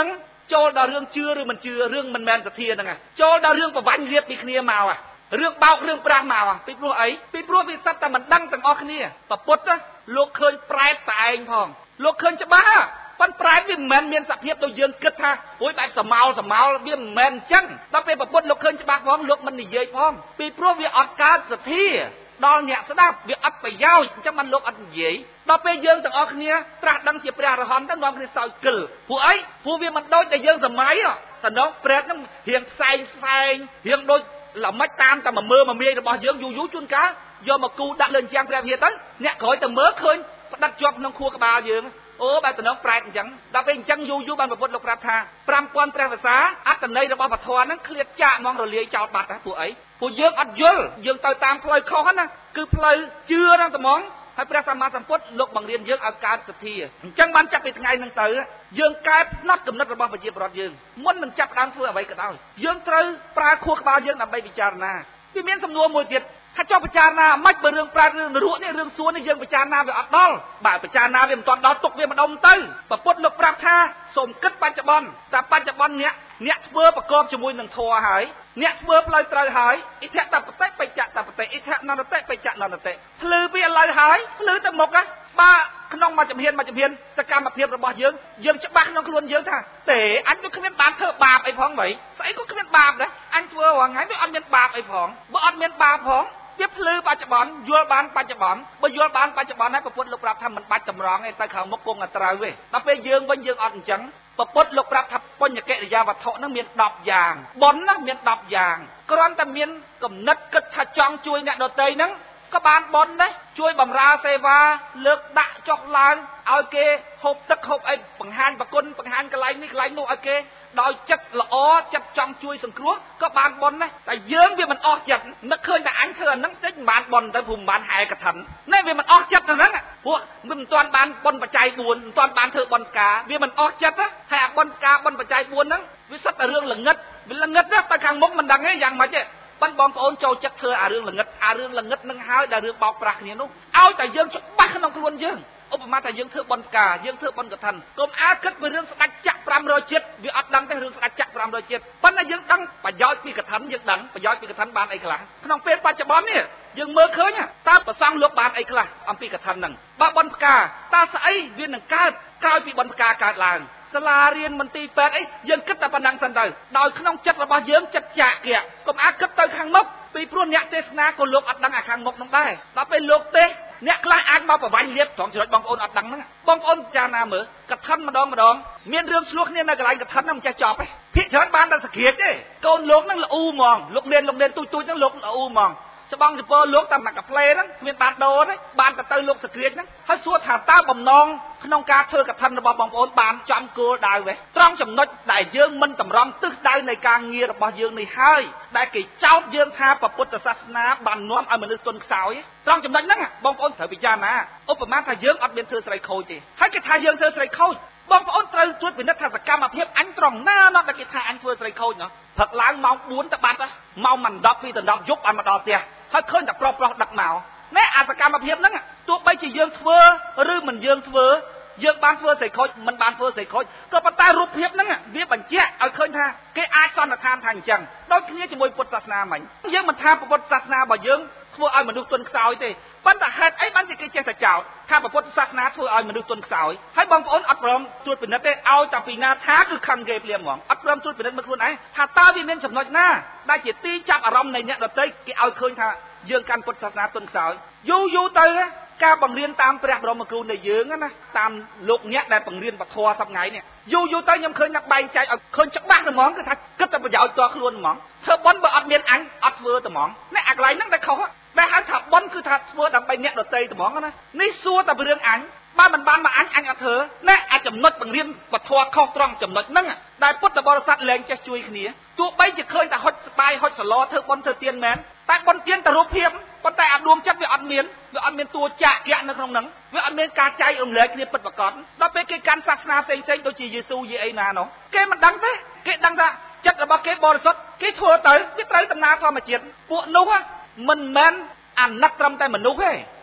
ចូលដល់រឿងជឿឬមិនជឿរឿងមិនមែនសទ្ធាហ្នឹងចូលដល់រឿងប្រវាញ់លៀបពីគ្នាមករឿងបោករឿងប្រាស់មកពីព្រោះអីពីព្រោះវាសិតតែមិនដឹងទាំងអស់គ្នាប្រពុតលោកឃើញប្រែតតែឯងផងលោកឃើញច្បាស់ប៉ុន្តែប្រែតវាមិនមែនមានសភាពដូចយើងគិតថាអូយបែបសមោលវាមិនមែនអញ្ចឹងដល់ពេលប្រពុតលោកឃើញច្បាស់ផងលោកមិននិយាយផងពីព្រោះវាអត់កើតសទ្ធាដល់អ្នកស្ដាប់វាអត់ប្រយោជន៍អញ្ចឹងបានលោកអត់និយាយដល់ពេលយើងទាំងអស់គ្នាត្រាស់ដឹងជាព្រះអរហន្តទៅនាំគ្នាសោយគិលព្រោះអីព្រោះវាមិនដូចតែយើងសម័យតំណងប្រែតហ្នឹងរៀងផ្សែងរៀងដូចល្មិចតាមតែមើលមាយរបស់យើងយូរជួនកាលយកមកគូដាក់លើជាងព្រះវិហារទៅអ្នកក្រោយទៅមើលឃើញផ្ដិតជាប់ក្នុងខួរក្បាលយើងអូបែបតំណងប្រែតអញ្ចឹងដល់ពេលអញ្ចឹងយូរបានប្រពុតលោកប្រាប់ថា5000ព្រះភាសាអត្តន័យរបស់ពធហ្នឹងឃ្លាតចាកហ្មងរលាយចោលបាត់ព្រោះអីព្រោះយើងអត់យល់យើងទៅតាមផ្លូវខុសណាគឺផ្លូវជឿហ្នឹងត្មងហើយព្រះសម្មាសម្ពុទ្ធលោកបង្រៀនយើងឲ្យកើតសទ្ធាអញ្ចឹងបានចាប់ពីថ្ងៃហ្នឹងទៅយើងកែផ្នត់គំនិតរបស់ប្រជាពលរដ្ឋយើងមុននឹងចាប់ដើមធ្វើអ្វីក៏ដោយយើងត្រូវប្រើខួរក្បាលយើងដើម្បីពិចារណាវាមានសំណួរមួយទៀតថាចុះពិចារណាមិនបើរឿងប្រែតរឿងនរកនេះរឿងសួរនេះយើងពិចារណាវាអត់ដល់បើពិចារណាវាមិនទាន់ដល់ទុកវាម្ដុំទៅព្រះពុទ្ធលោកប្រាប់ថាសូមគិតបច្ចុប្បន្នតែបច្ចុប្បន្នអ្នកធ្វើប្រកបជាមួយនឹងធម៌ហើយអ្នកធ្វើផ្លូវត្រូវហើយអិដ្ឋតបតិបច្ចតបតិអិដ្ឋនន្តតិបច្ចនន្តតិភ្លឺវាឥឡូវហើយភ្លឺទៅមុខបើក្នុងមួយជំហានសកម្មភាពរបស់យើងច្បាស់ក្នុងខ្លួនយើងថាទេអញវាគ្មានបានធ្វើបាបអីផងហ្មងស្អីក៏គ្មានបាបដែរអញធ្វើរាល់ថ្ងៃវាអត់មានបាបអីផងបើអត់មានបាបផងវាភ្លឺបច្ចុប្បន្នយល់បានបច្ចុប្បន្នបើយល់បានបច្ចុប្បន្នហើយព្រះពុទ្ធលោកប្រាប់ថាមិនបាច់តម្រង់ទេទៅខាងមុខគង់តែត្រូវទេដល់ពេលយើងវិញយើងអត់អញ្ចឹងព្រះពុទ្ធលោកប្រាប់ថាបញ្ញកិរិយាវត្ថុហ្នឹងមាន10យ៉ាងបុណ្យណាមាន10យ៉ាងគ្រាន់តែមានគំនិតគិតថាចង់ជួយអ្នកដទៃហ្នឹងក៏បានបុណ្យដែរជួយបម្រើសេវាលើកដាក់ចុះឡើងឲ្យគេហូបទឹកហូបអីបង្ហាញប្រគុណបង្ហាញកន្លែងនេះកន្លែងនោះឲ្យគេដោយចិត្តល្អចិត្តចង់ជួយសង្គ្រោះក៏បានបុណ្យដែរតែយើងវាមិនអស់ចិត្តនឹកឃើញតែអញធ្វើអាហ្នឹងតិចមិនបានបុណ្យទៅព្រោះមិនបានហែកឋិននេះវាមិនអស់ចិត្តហ្នឹងព្រោះវាមិនទាន់បានបុណ្យបច្ច័យ4មិនទាន់បានធ្វើបុណ្យការវាមិនអស់ចិត្តហើយអាបុណ្យការបុណ្យបច្ច័យ4ហ្នឹងវាសិតតែរឿងល្ងឹតវាល្ងឹតទៅខាងមុខមិនដឹងទេយ៉ាងម៉េចទេបងប្អូនចូលចិត្តធ្វើអារឿងល្ងឹតនឹងហើយដែលរឿងបោកប្រាស់គ្នានោះឲ្យតែយើងច្បាស់ក្នុងខ្លួនយើងឧបមាថាយើងធ្វើបុណ្យការយើងធ្វើបុណ្យកឋិនកុំអាគិតពីរឿងស្ដេចចក្រ500ជាតិវាអត់ដឹងទេរឿងស្ដេចចក្រ500ជាតិប៉ុន្តែយើងដឹងប្រយោជន៍ពីកឋិនយើងដឹងប្រយោជន៍ពីកឋិនបានអីខ្លះក្នុងពេលបច្ចុប្បន្ននេះយើងមើលឃើញតើប្រសង់លោកបានអីខ្លះអំពីកឋិនហ្នឹងបើបុណ្យការតើស្អីវានឹងកើតក្រោយពីបុណ្យការកើតឡើងសាលារៀនមន្ទីរពេទ្យអីយើងគិតតែប៉ុណ្ណឹងសិនទៅដោយក្នុងចិត្តរបស់យើងចិត្តចាក់kiaកុំអាចគិតទៅខាងមុខពីព្រោះអ្នកទេសនាក៏លោកអត់ដឹងអាខាងមុខនោះដែរដល់ពេលលោកទេសអ្នកខ្លះអាចមកប្រវាញ់លៀបត្រង់ចំណុចបងប្អូនអត់ដឹងហ្នឹងបងប្អូនពិចារណាមើលកឋិនម្ដងមានរឿងឆ្លោះគ្នានៅកន្លែងកឋិនហ្នឹងមិនចេះចប់ទេភាគច្រើនបានតែសក្រាចទេកូនលោកហ្នឹងល្អូហ្មងលោកនេនទូចហ្នឹងលោកល្អូហ្មងច្បងចពើលោកតាមមកកាផ្លេហ្នឹងគ្មានបានដូរទេបានទៅលោកសក្រាចហ្នឹងហើយសួរថាតើបំណងក្នុងការធ្វើកឋិនរបស់បងប្អូនបានចំគោលដៅទេត្រង់ចំណុចដែលយើងមិនតម្រង់ទិសដៅនៃការងាររបស់យើងនេះហើយដែលគេចោទយើងថាពុទ្ធសាសនាបាននាំឲ្យមនុស្សទន់ខ្សោយត្រង់ចំណុចហ្នឹងបងប្អូនត្រូវពិចារណាឧបមាថាយើងអត់មានធ្វើស្រីខូចទេហើយគេថាយើងធ្វើស្រីខូចបងប្អូនត្រូវត្រួតពិនិត្យថាសកម្មភាពអញត្រង់ណានោះដែលគេថាអញធ្វើស្រីខូចនោះព្រឹកឡើងម៉ោង4ទៅបាត់ម៉ោងមិន10ពីទៅ10យប់ឲ្យមកដល់ផ្ទះហើយឃើញតែប្រុសដឹកមកណែអាសកម្មភាពហ្នឹងទោះបីជាយើងធ្វើឬមិនយើងធ្វើយើងបានធ្វើស្រីខូចមិនបានធ្វើស្រីខូចក៏ប៉ុន្តែរូបភាពហ្នឹងវាបញ្ជាក់ឲ្យឃើញថាគេអាចសន្និដ្ឋានថាអញ្ចឹងដូចគ្នាជាមួយពុទ្ធសាសនាមិញយើងមិនថាពុទ្ធសាសនារបស់យើងធ្វើឲ្យមនុស្សទន់ខ្សោយទេប៉ុន្តែហេតុអីបានជាគេចេះតែចោទថាពុទ្ធសាសនាធ្វើឲ្យមនុស្សទន់ខ្សោយហើយបងប្អូនអត់ព្រមត្រួតពិនិត្យទេឲ្យតែពីណាថាគឺខឹងគេភ្លាមហ្មងអត់ព្រមត្រួតពិនិត្យមើលខ្លួនឯងថាតើវាមានចំណុចណាដែលជាទីចាប់អារម្មណ៍នៃអ្នកដទៃគេឲ្យឃើញថាយើងកាន់ពុទ្ធសាសនាទន់ខ្សោយយូរទៅការបង្រៀនតាមព្រះបរមគ្រូនៃយើងណាតាមលោកអ្នកដែលបង្រៀនពធសប្ថ្ងៃនេះយូរទៅខ្ញុំឃើញអ្នកបែងចែកឲ្យឃើញច្បាស់ហ្មងគឺថាគិតតែប្រយោជន៍តខ្លួនហ្មងធ្វើបុណ្យបើអត់មានអញអត់ធ្វើតែហ្មងនេះអាកន្លែងហ្នឹងតែខុសដែលហៅថាបុណ្យគឺថាធ្វើដើម្បីអ្នកដទៃតែហ្មងណានេះសួរតែពីរឿងអញបើមិនបានមកអញអត់ធ្វើណែអាចចំណុចបង្រៀនពធខុសត្រង់ចំណុចហ្នឹងដែលពុទ្ធបរិស័ទលែងចេះជួយគ្នាទោះបីជាឃើញតែហុចស្បាយហុចសឡធ្វើបុណ្យធ្វើទានមែនតែបុណ្យទានតែរូបភាពប៉ុន្តែអាដួងចិត្តវាអត់មានតួចាក់យៈនៅក្នុងហ្នឹងវាអត់មានការចែករំលែកគ្នាពិតប្រាកដដល់ពេលគេកាន់សាសនាផ្សេងដូចជាយេស៊ូយេអីណានោះគេមិនដឹងទេគេដឹងថាចិត្តរបស់គេបរិសុទ្ធគេធ្វើទៅវាត្រូវដំណើរធម្មជាតិពួកនោះមិនមែនអាណិតត្រឹមតែមនុស្សទេ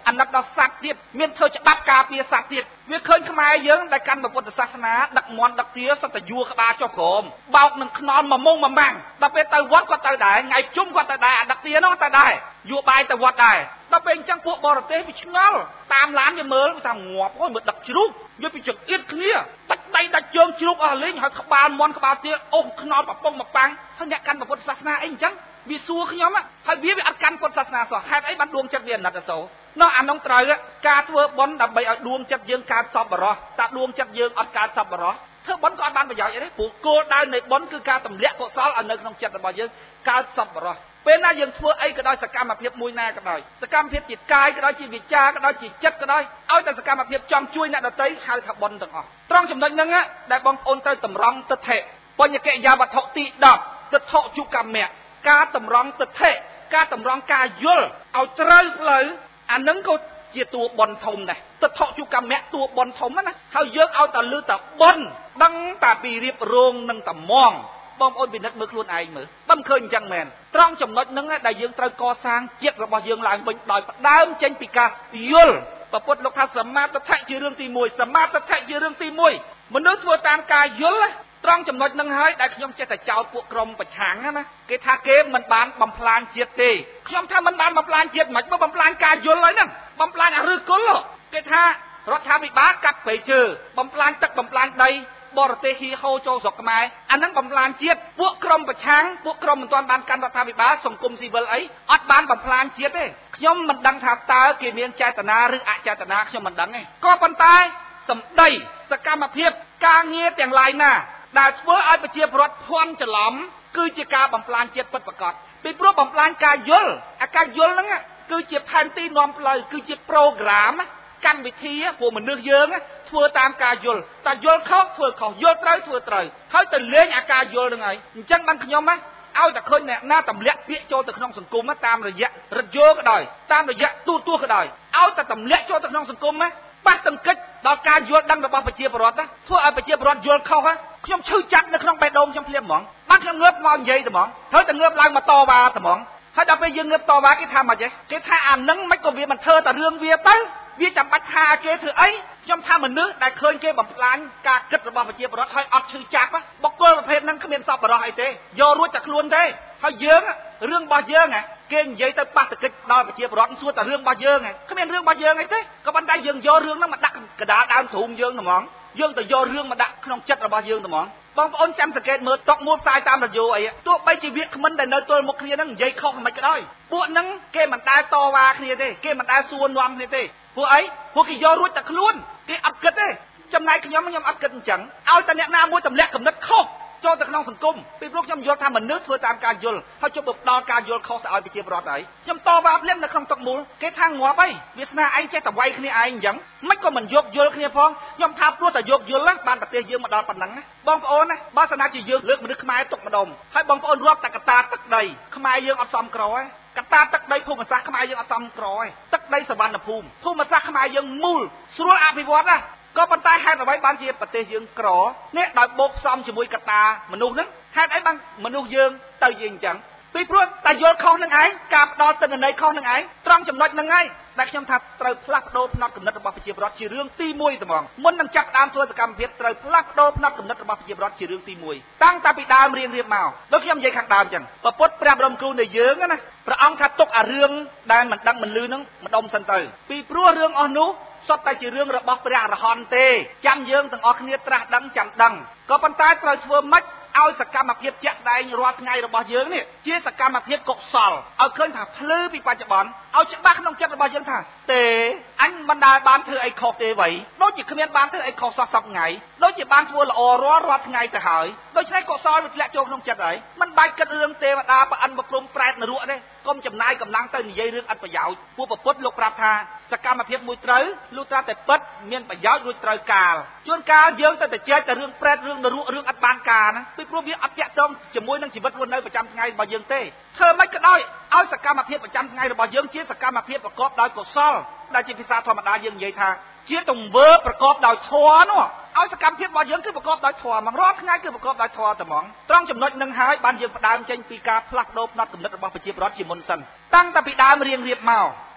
អាណិតដល់សត្វទៀតមានធ្វើច្បាប់ការពារសត្វទៀតវាឃើញខ្មែរយើងដែលកាន់ពុទ្ធសាសនាដឹកមន់ដឹកទាសត្វតែយួរក្បាលចុះក្រោមបោកនឹងខ្នល់មួយម៉ាំងដល់ពេលទៅវត្តគាត់ទៅដែរថ្ងៃជុំគាត់ទៅដែរអាដឹកទានោះទៅដែរយួរបាយទៅវត្តដែរដល់ពេលអញ្ចឹងពួកបរទេសវាឆ្ងល់តាមឡានវាមើលថាងាប់អូយមើលដឹកជ្រូកវាពីចង្អៀតគ្នាដាច់ដៃដាច់ជើងជ្រូកអស់លេងហើយក្បាលមន់ក្បាលទាអូសខ្នល់ប្រពងមកប៉ាំងហើយអ្នកកាន់ពុទ្ធសាសនាអីអញ្ចឹងវាសួរខ្ញុំហើយវាអត់កាន់ពុទ្ធសាសនាសោះហេតុអីបានដួងចិត្តវាអាណិតអសូរនោះអានោះត្រូវការធ្វើបុណ្យដើម្បីឲ្យដួងចិត្តយើងកើតសប្បុរសតែដួងចិត្តយើងអត់កើតសប្បុរសធ្វើបុណ្យក៏អត់បានប្រយោជន៍អីទេព្រោះគោលដៅនៃបុណ្យគឺការទម្លាក់កុសលឲ្យនៅក្នុងចិត្តរបស់យើងកើតសប្បុរសពេលណាយើងធ្វើអីក៏ដោយសកម្មភាពមួយណាក៏ដោយសកម្មភាពជាកាយក៏ដោយជាវាចាក៏ដោយជាចិត្តក៏ដោយឲ្យតែសកម្មភាពចង់ជួយអ្នកដទៃហៅថាបុណ្យទាំងអស់ត្រង់ចំណុចហ្នឹងដែលបងប្អូនត្រូវតម្រង់ទិដ្ឋិបញ្ញកិរិយាវត្ថុទី10ទិដ្ឋុជុកម្មៈការតម្រង់ទិដ្ឋិការតម្រង់ការយល់ឲ្យត្រូវផ្លូវអានឹងក៏ជាតួបុណ្យធំដែរទិដ្ឋុជុកម្មៈតួបុណ្យធំណាហើយយើងឲ្យតែលឺតែបុណ្យដឹងតែពីរៀបរងនឹងតែមងបងប្អូនពិនិត្យមើលខ្លួនឯងមើលមិនឃើញអញ្ចឹងមែនត្រង់ចំណុចហ្នឹងដែលយើងត្រូវកសាងចិត្តរបស់យើងឡើងវិញដោយផ្ដើមចេញពីការយល់ព្រះពុទ្ធលោកថាសមាទិដ្ឋិជារឿងទី1សមាទិដ្ឋិជារឿងទី1មនុស្សធ្វើតាមការយល់ត្រង់ចំណុចហ្នឹងហើយដែលខ្ញុំចេះតែចោទពួកក្រុមប្រឆាំងណាគេថាគេមិនបានបំផ្លាញជាតិទេខ្ញុំថាមិនបានបំផ្លាញជាតិមិនបើបំផ្លាញការយល់ហើយហ្នឹងបំផ្លាញអរិយគុលគេថារដ្ឋាភិបាលកាត់ព្រៃឈើបំផ្លាញទឹកបំផ្លាញដីបរទេសហ៊ីហូចូលស្រុកខ្មែរអាហ្នឹងបំផ្លាញជាតិពួកក្រុមប្រឆាំងពួកក្រុមមិនទាន់បានកាន់រដ្ឋាភិបាលសង្គមស៊ីវិលអីអត់បានបំផ្លាញជាតិទេខ្ញុំមិនដឹងថាតើគេមានចេតនាឬអចេតនាខ្ញុំមិនដឹងទេក៏ប៉ុន្តែសម្ដីសកម្មភាពការងារទាំងឡាយណាដែលធ្វើឲ្យប្រជាពលរដ្ឋភ័ន្តច្រឡំគឺជាការបំផ្លាញជាតិពិតប្រាកដពីព្រោះបំផ្លាញការយល់អាការយល់ហ្នឹងគឺជាផែនទីនាំផ្លូវគឺជា program កម្មវិធីពួកមនុស្សយើងធ្វើតាមការយល់តែយល់ខុសធ្វើខុសយល់ត្រូវធ្វើត្រូវហើយទៅលេងអាការយល់ហ្នឹងហើយអញ្ចឹងបានខ្ញុំឲ្យតែឃើញអ្នកណាទម្លាក់ពាក្យចូលទៅក្នុងសង្គមតាមរយៈរថយន្តក៏ដោយតាមរយៈទូរទស្សន៍ក៏ដោយឲ្យតែទម្លាក់ចូលទៅក្នុងសង្គមប៉ះទង្គិចដល់ការយល់ដឹងរបស់ប្រជាពលរដ្ឋធ្វើឲ្យប្រជាពលរដ្ឋយល់ខុសខ្ញុំឈឺចាប់នៅក្នុងបេះដូងខ្ញុំភ្លាមហ្មងបានខ្ញុំងើបមកនិយាយតែហ្មងត្រូវតែងើបឡើងមកតវ៉ាតែហ្មងហើយដល់ពេលយើងងើបតវ៉ាគេថាម៉េចគេថាអានឹងមិនក៏វាមិនធ្វើតែរឿងវាទៅវាចាំបាច់ថាគេធ្វើអីខ្ញុំថាមនុស្សដែលឃើញគេបំផ្លាញការគិតរបស់ប្រជាពលរដ្ឋហើយអត់ឈឺចាប់បុគ្គលប្រភេទហ្នឹងគ្មានសប្បុរសអីទេយករួចតែខ្លួនទេហើយយើងរឿងរបស់យើងគេនិយាយទៅប៉ះទង្គិចដល់ប្រជាពលរដ្ឋសួរតែរឿងរបស់យើងគ្មានរឿងរបស់យើងអីទេក៏ប៉ុន្តែយើងយករឿងហ្នឹងមកដាក់កដាលដើមទ្រូងយើងហ្មងយើងទៅយករឿងមកដាក់ក្នុងចិត្តរបស់យើងហ្មងបងប្អូនចាំសង្កេតមើលតុកមួយផ្សាយតាមរ៉ាឌីយ៉ូអីទោះបីជាវាគ្មិនដែលនៅទល់មុខគ្នាហ្នឹងនិយាយខុសមិនក៏ដោយពួកហ្នឹងគេមិនដែលតវ៉ាគ្នាទេគេមិនដែលសួរនាំគ្នាទេពួកអីពួកគេយករួចតែខ្លួនគេអត់គិតទេចំណែកខ្ញុំអត់គិតអញ្ចឹងឲ្យតែអ្នកណាមួយទម្លាក់គំនិតខុសចូលទៅក្នុងសង្គមពីព្រោះខ្ញុំយល់ថាមនុស្សធ្វើតាមការយល់ហើយជប់ផ្ដល់ការយល់ខុសទៅឲ្យប្រជាពលរដ្ឋហើយខ្ញុំតវ៉ាភ្លាមនៅក្នុងតុកមូលគេថាងាប់អីវាស្នាឯងចេះតែវាយគ្នាឯងអញ្ចឹងមិនក៏មិនយកយល់គ្នាផងខ្ញុំថាព្រោះតែយកយល់បានប្រទេសយើងមកដល់ប៉ុណ្ណឹងបងប្អូនបើស្នាជាយើងលើកមនុស្សខ្មែរទុកម្ដុំហើយបងប្អូនរាប់តែកតាទឹកដីខ្មែរយើងអត់សមក្រទេកតាទឹកដីភូមិសាស្ត្រខ្មែរយើងអត់សមក្រទេទឹកដីសវណ្ណភូមិភូមិសាស្ត្រខ្មែរយើងមូលស្រួលអភិវឌ្ឍណាក៏ប៉ុន្តែហេតុអ្វីបានជាប្រទេសយើងក្រនេះដោយបូកផ្សំជាមួយកតាមនុស្សហ្នឹងហេតុអីបានមនុស្សយើងទៅជាអញ្ចឹងពីព្រោះតែយល់ខុសនឹងឯងការផ្ដល់ទិន្នន័យខុសនឹងឯងត្រង់ចំណុចហ្នឹងហើយដែលខ្ញុំថាត្រូវផ្លាស់ប្ដូរផ្នត់គំនិតរបស់ប្រជាពលរដ្ឋជារឿងទី1ត្មងមុននឹងចាប់ដើមធ្វើសកម្មភាពត្រូវផ្លាស់ប្ដូរផ្នត់គំនិតរបស់ប្រជាពលរដ្ឋជារឿងទី1តាំងតែពីដើមរៀងមកដូចខ្ញុំនិយាយខាងដើមអញ្ចឹងព្រះពុទ្ធព្រះបរមគ្រូនៃយើងណាព្រះអង្គថាទុកអារឿងដែលមិនដឹងមិនលឺហ្នឹងម្ដុំសិនទៅពីព្រោះរឿងអស់នោះសុទ្ធតែជារឿងរបស់ព្រះអរហន្តទេចាំយើងទាំងអស់គ្នាត្រាស់ដឹងចាំដឹងក៏ប៉ុន្តែត្រូវធ្វើម៉េចឲ្យសកម្មភាពជាក់ស្ដែងរាល់ថ្ងៃរបស់យើងនេះជាសកម្មភាពកុសលឲ្យឃើញថាភ្លឺពីបច្ចុប្បន្នឲ្យច្បាស់ក្នុងចិត្តរបស់យើងថាទេអញមិនដែលបានធ្វើអីខុសទេវ៉ៃដូចជាគ្មានបានធ្វើអីខុសសោះសប្ថ្ងៃដូចជាបានធ្វើល្អរាល់ថ្ងៃទៅហើយដូច្នេះកុសលវាធ្លាក់ចូលក្នុងចិត្តហើយមិនបាច់គិតរឿងទេវតាប្រអិនប្រព្រំប្រែតនរកទេកុំចំណាយកម្លាំងទៅនិយាយរឿងអត់ប្រយោជន៍ពួកប្រពុតលោកប្រាប់ថាសកម្មភាពមួយត្រូវលុះត្រាតែពិតមានប្រយោជន៍រួចត្រូវកាលជួនកាលយើងទៅតែចែកតែរឿងប្រែតរឿងនរករឿងអត់បានការណាពីព្រោះវាអត់តាក់ទងជាមួយនឹងជីវិតរស់នៅប្រចាំថ្ងៃរបស់យើងទេធ្វើម៉េចក៏ដោយឲ្យសកម្មភាពប្រចាំថ្ងៃរបស់យើងជាសកម្មភាពប្រកបដោយកុសលដែលជាភាសាធម្មតាយើងនិយាយថាជាទង្វើប្រកបដោយធម៌នោះឲ្យសកម្មភាពរបស់យើងគឺប្រកបដោយធម៌ហ្មងរាល់ថ្ងៃគឺប្រកបដោយធម៌តែហ្មងត្រង់ចំណុចនឹងហើយបានយើងផ្ដើមចេញពីការផ្លាស់ប្ដូរផ្នត់គំនិតរបស់ប្រជាពលរដ្ឋជាមុនសិនតាំងតែពីដើមរៀងរៀបមក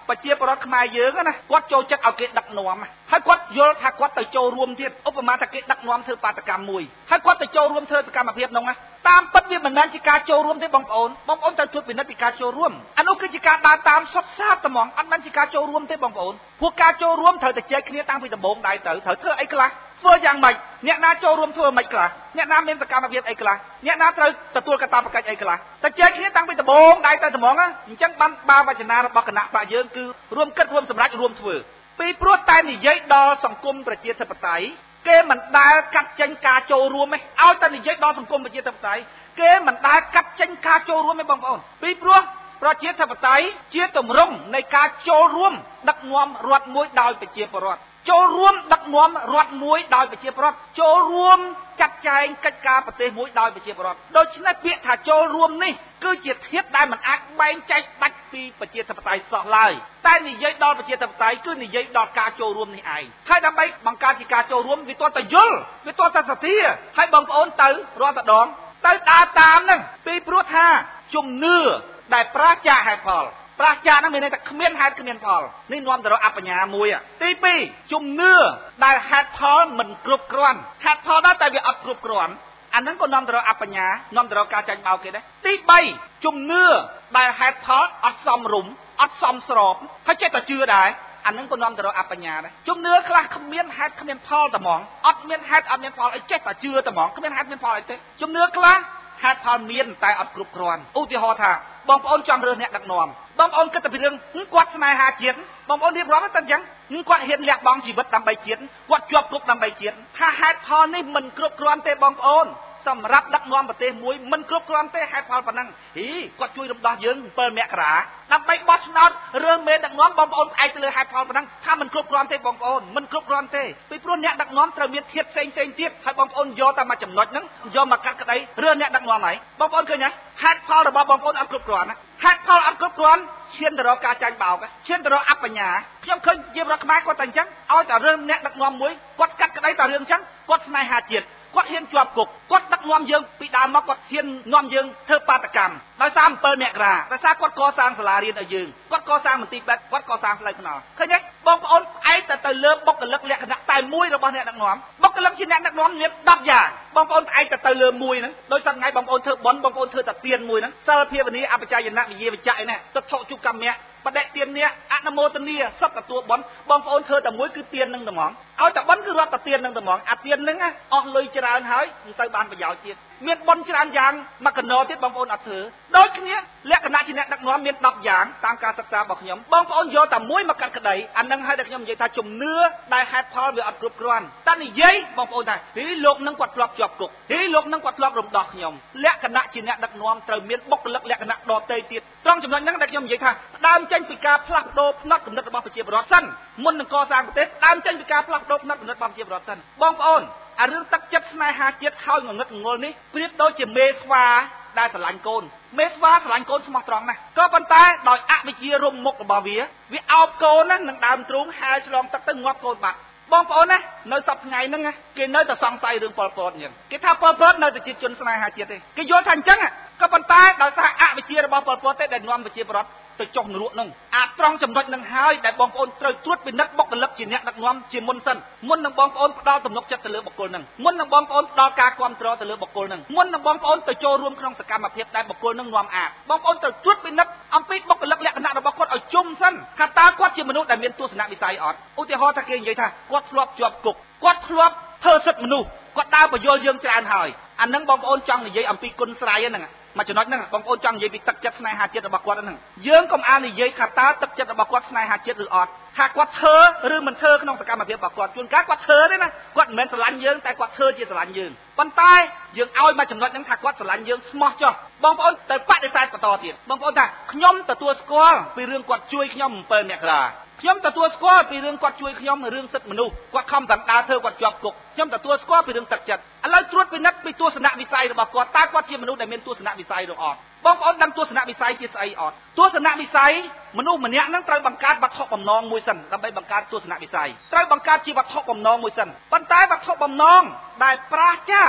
ប្រជាពលរដ្ឋខ្មែរយើងណាគាត់ចូលចិត្តឲ្យគេដឹកនាំហើយគាត់យល់ថាគាត់ទៅចូលរួមទៀតឧបមាថាគេដឹកនាំធ្វើបាតកម្មមួយហើយគាត់ទៅចូលរួមធ្វើសកម្មភាពនោះណាតាមពិតវាមិនមែនជាការចូលរួមទេបងប្អូនត្រូវត្រួតពិនិត្យពីការចូលរួមអានោះគឺជាការដើរតាមសុទ្ធសាធតែហ្មងអត់មែនជាការចូលរួមទេបងប្អូនពួកការចូលរួមត្រូវតែចែកគ្នាតាំងពីដំបូងដែរត្រូវធ្វើអីខ្លះធ្វើយ៉ាងម៉េចអ្នកណាចូលរួមធ្វើម៉េចខ្លះអ្នកណាមានសកម្មភាពអីខ្លះអ្នកណាត្រូវទទួលកាតព្វកិច្ចអីខ្លះតែចែកគ្នាតាំងពីដំបូងដែរទៅត្មងអញ្ចឹងបានបាវចនារបស់គណៈបកយើងគឺរួមគិតរួមសម្រេចរួមធ្វើពីព្រោះតែនិយាយដល់សង្គមប្រជាធិបតេយ្យគេមិនដែលកាត់ចេញការចូលរួមទេឲ្យតែនិយាយដល់សង្គមប្រជាធិបតេយ្យគេមិនដែលកាត់ចេញការចូលរួមទេបងប្អូនពីព្រោះប្រជាធិបតេយ្យជាទម្រង់នៃការចូលរួមដឹកនាំរដ្ឋមួយដោយប្រជាពលរដ្ឋចូលរួមដឹកនាំរដ្ឋមួយដោយប្រជាពលរដ្ឋចូលរួមចាត់ចែងកិច្ចការប្រទេសមួយដោយប្រជាពលរដ្ឋដូច្នេះពាក្យថាចូលរួមនេះគឺជាធាតុដែលមិនអាចបែងចែកដាច់ពីប្រជាធិបតេយ្យសោះឡើយតែនិយាយដល់ប្រជាធិបតេយ្យគឺនិយាយដល់ការចូលរួមនេះឯងហើយដើម្បីបង្កើតជាការចូលរួមវាទាល់តែយល់វាទាល់តែសទ្ធាហើយបងប្អូនទៅរាល់ដងទៅដើរតាមហ្នឹងពីព្រោះថាជំនឿដែលប្រាសចាកហេតុផលប្រាសចាកហ្នឹងមានន័យថាគ្មានហេតុគ្មានផលនេះនាំទៅរកអបញ្ញាមួយទី2ជំនឿដែលហេតុផលមិនគ្រប់គ្រាន់ហេតុផលដែរតែវាអត់គ្រប់គ្រាន់អាហ្នឹងក៏នាំទៅរកអបញ្ញានាំទៅរកការចាញ់បោកគេដែរទី3ជំនឿដែលហេតុផលអត់សមរម្យអត់សមស្របហើយចេះតែជឿដែរអានឹងក៏នាំទៅរកអបញ្ញាដែរជំនឿខ្លះគ្មានហេតុគ្មានផលតែហ្មងអត់មានហេតុអត់មានផលអីចេះតែជឿតែហ្មងគ្មានហេតុមានផលអីទេជំនឿខ្លះហេតុផលមានតែអត់គ្រប់គ្រាន់ឧទាហរណ៍ថាបងប្អូនចង់រើសអ្នកដឹកនាំបងប្អូនគិតតែពីរឿងគាត់ស្នេហាជាតិបងប្អូនរៀបរាប់តែអញ្ចឹងគាត់ហ៊ានលះបង់ជីវិតដើម្បីជាតិគាត់ជាប់គុកដើម្បីជាតិថាហេតុផលនេះមិនគ្រប់គ្រាន់ទេបងប្អូនសម្រាប់ដឹកនាំប្រទេសមួយមិនគ្រប់គ្រាន់ទេហេតុផលប៉ុណ្ណឹងគាត់ជួយរំដោះយើង7មករាដើម្បីបោះឆ្នោតរឿងមេដឹកនាំបងប្អូនផ្អែកទៅលើហេតុផលប៉ុណ្ណឹងថាមិនគ្រប់គ្រាន់ទេបងប្អូនមិនគ្រប់គ្រាន់ទេពីព្រោះអ្នកដឹកនាំត្រូវមានធាតុផ្សេងទៀតហើយបងប្អូនយកតែមួយចំណុចហ្នឹងយកមកកាត់ក្តីរឿងអ្នកដឹកនាំហើយបងប្អូនឃើញទេហេតុផលរបស់បងប្អូនអត់គ្រប់គ្រាន់ណាហេតុផលអត់គ្រប់គ្រាន់ឈានទៅរកការចាញ់បោកឈានទៅរកអបញ្ញាខ្ញុំឃើញជារដ្ឋខ្មែរគាត់តែអញ្ចឹងឲ្យតែរឿងអ្នកដឹកនាំមួយគាត់កាត់ក្តីតែរឿងអញ្ចឹងគាត់ស្នេហាជាតិគាត់ហ៊ានជាប់គុកគាត់ដឹកនាំយើងពីដើមមកគាត់ហ៊ាននាំយើងធ្វើបាតកម្មដោយសារ7មករាដោយសារគាត់កសាងសាលារៀនឲ្យយើងគាត់កសាងមន្ទីរពេទ្យគាត់កសាងផ្លូវថ្នល់ឃើញទេបងប្អូនឯងទៅលើបុគ្គលិកលក្ខណៈតែមួយរបស់អ្នកដឹកនាំបុគ្គលិកជាអ្នកដឹកនាំមាន10យ៉ាងបងប្អូនឯងទៅលើមួយហ្នឹងដោយសារថ្ងៃបងប្អូនធ្វើបន់បងប្អូនធ្វើតែទានមួយហ្នឹងសិលភាវនាអបច្ច័យណៈវិជាវិច្ចៈឯណាទុតឆុជុកម្មៈបដិទាននេះអនុមោទនីសត្វទទួលបន់បងប្អូនធ្វើតែមួយគឺទាននឹងតែហ្មងឲ្យតែបន់គឺរត់តែទាននឹងតែហ្មងអាទាននឹងអស់លុយច្រើនហើយមិនសូវបានប្រយោជន៍ទៀតមានបន់ច្រើនយ៉ាងមកកណោទៀតបងប្អូនអត់ធ្វើដូចគ្នាលក្ខណៈជាអ្នកដឹកនាំមាន10យ៉ាងតាមការសិក្សារបស់ខ្ញុំបងប្អូនយកតែមួយមកកាត់ក្តីអានឹងឲ្យតែខ្ញុំនិយាយថាជំនឿដែលហេតុផលវាអត់គ្រប់គ្រាន់តែនិយាយបងប្អូនថាលោកនឹងគាត់ធ្លាប់ជាប់គុកលោកនឹងគាត់ធ្លាប់រំដោះខ្ញុំលក្ខណៈជាអ្នកដឹកនាំត្រូវមានបុគ្គលិកលក្ខណៈដទៃទៀតត្រង់ចំណុចហ្នឹងដែលខ្ញុំនិយាយថាដើមចេញពីការផ្លាស់ប្ដូរផ្នត់គំនិតរបស់ប្រជាពលរដ្ឋសិនមុននឹងកសាងប្រទេសដើមចេញពីការផ្លាស់ប្ដូរផ្នត់គំនិតរបស់ប្រជាពលរដ្ឋសិនបងប្អូនអារឿងទឹកចិត្តស្នេហាជាតិហើយងងឹតងងល់នេះប្រៀបដូចជាមេស្វាដែលស្រឡាញ់កូនមេស្វាស្រឡាញ់កូនស្មោះត្រង់ណាស់ក៏ប៉ុន្តែដោយអវិជ្ជារំមុខរបស់វាអោបកូននឹងដើមទ្រូងហែលឆ្លងទឹកទៅងាប់កូនបាត់បងប្អូនណានៅសប្តាហ៍ថ្ងៃហ្នឹងគេនៅតែសង្ស័យរឿងប៉ុលពតអញ្ចឹងគេថាប៉ុលពតនៅតែជាជនស្នេហាជាតិទេគេយល់ថាអញ្ចឹងក៏ប៉ុន្តែដោយសារអវិជ្ជារបស់ប៉ុលពតទេដែលនាំប្រជាពលរដ្ឋទៅចុះនរកនោះអាត្រង់ចំណុចនឹងហើយដែលបងប្អូនត្រូវត្រួតពិនិត្យបុគ្គលិកជាអ្នកដឹកនាំជាមុនសិនមុននឹងបងប្អូនផ្ដល់ទំនុកចិត្តទៅលើបុគ្គលនឹងមុននឹងបងប្អូនផ្ដល់ការគ្រប់គ្រងទៅលើបុគ្គលនឹងមុននឹងបងប្អូនទៅចូលរួមក្នុងសកម្មភាពដែលបុគ្គលនឹងនាំអាតបងប្អូនត្រូវត្រួតពិនិត្យអំពីបុគ្គលិកលក្ខណៈរបស់គាត់ឲ្យជុំសិនថាតើគាត់ជាមនុស្សដែលមានទស្សនវិស័យអត់ឧទាហរណ៍ថាគេនិយាយថាគាត់ធ្លាប់ជាប់គុកគាត់ធ្លាប់ធ្វើសិទ្ធិមនុស្សគាត់ដើរបញ្យល់យើងច្រើនហើយអានឹងបងប្អូនចង់និយាយអំពីគុណស្រ័យហ្នឹងមកចំណុចហ្នឹងបងប្អូនចង់និយាយពីទឹកចិត្តស្នេហាជាតិរបស់គាត់ហ្នឹងយើងកុំអាននិយាយថាតើទឹកចិត្តរបស់គាត់ស្នេហាជាតិឬអត់ថាគាត់ធ្វើឬមិនធ្វើក្នុងសកម្មភាពរបស់គាត់ជួនកាលគាត់ធ្វើទេណាគាត់មិនមែនស្រឡាញ់យើងតែគាត់ធ្វើជាស្រឡាញ់យើងប៉ុន្តែយើងឲ្យមកចំណុចហ្នឹងថាគាត់ស្រឡាញ់យើងស្មោះចុះបងប្អូនទៅបដិសេធបន្តទៀតបងប្អូនថាខ្ញុំទទួលស្គាល់ពីរឿងគាត់ជួយខ្ញុំ7មករាខ្ញុំទទួលស្គាល់ពីរឿងគាត់ជួយខ្ញុំរឿងសិទ្ធិមនុស្សគាត់ខំតាំងដើរធ្វើគាត់ជាប់គុកខ្ញុំទទួលស្គាល់ពីរឿងទឹកចិត្តឥឡូវត្រួតពិនិត្យពីទស្សនវិស័យរបស់គាត់តើគាត់ជាមនុស្សដែលមានទស្សនវិស័យឬអត់បងប្អូនដឹងទស្សនវិស័យជាស្អីអត់ទស្សនវិស័យមនុស្សម្នាក់នឹងត្រូវបង្កើតវត្ថុបំណងមួយសិនដើម្បីបង្កើតទស្សនវិស័យត្រូវបង្កើតជាវត្ថុបំណងមួយសិនប៉ុន្តែវត្ថុបំណងដែលប្រាសចាក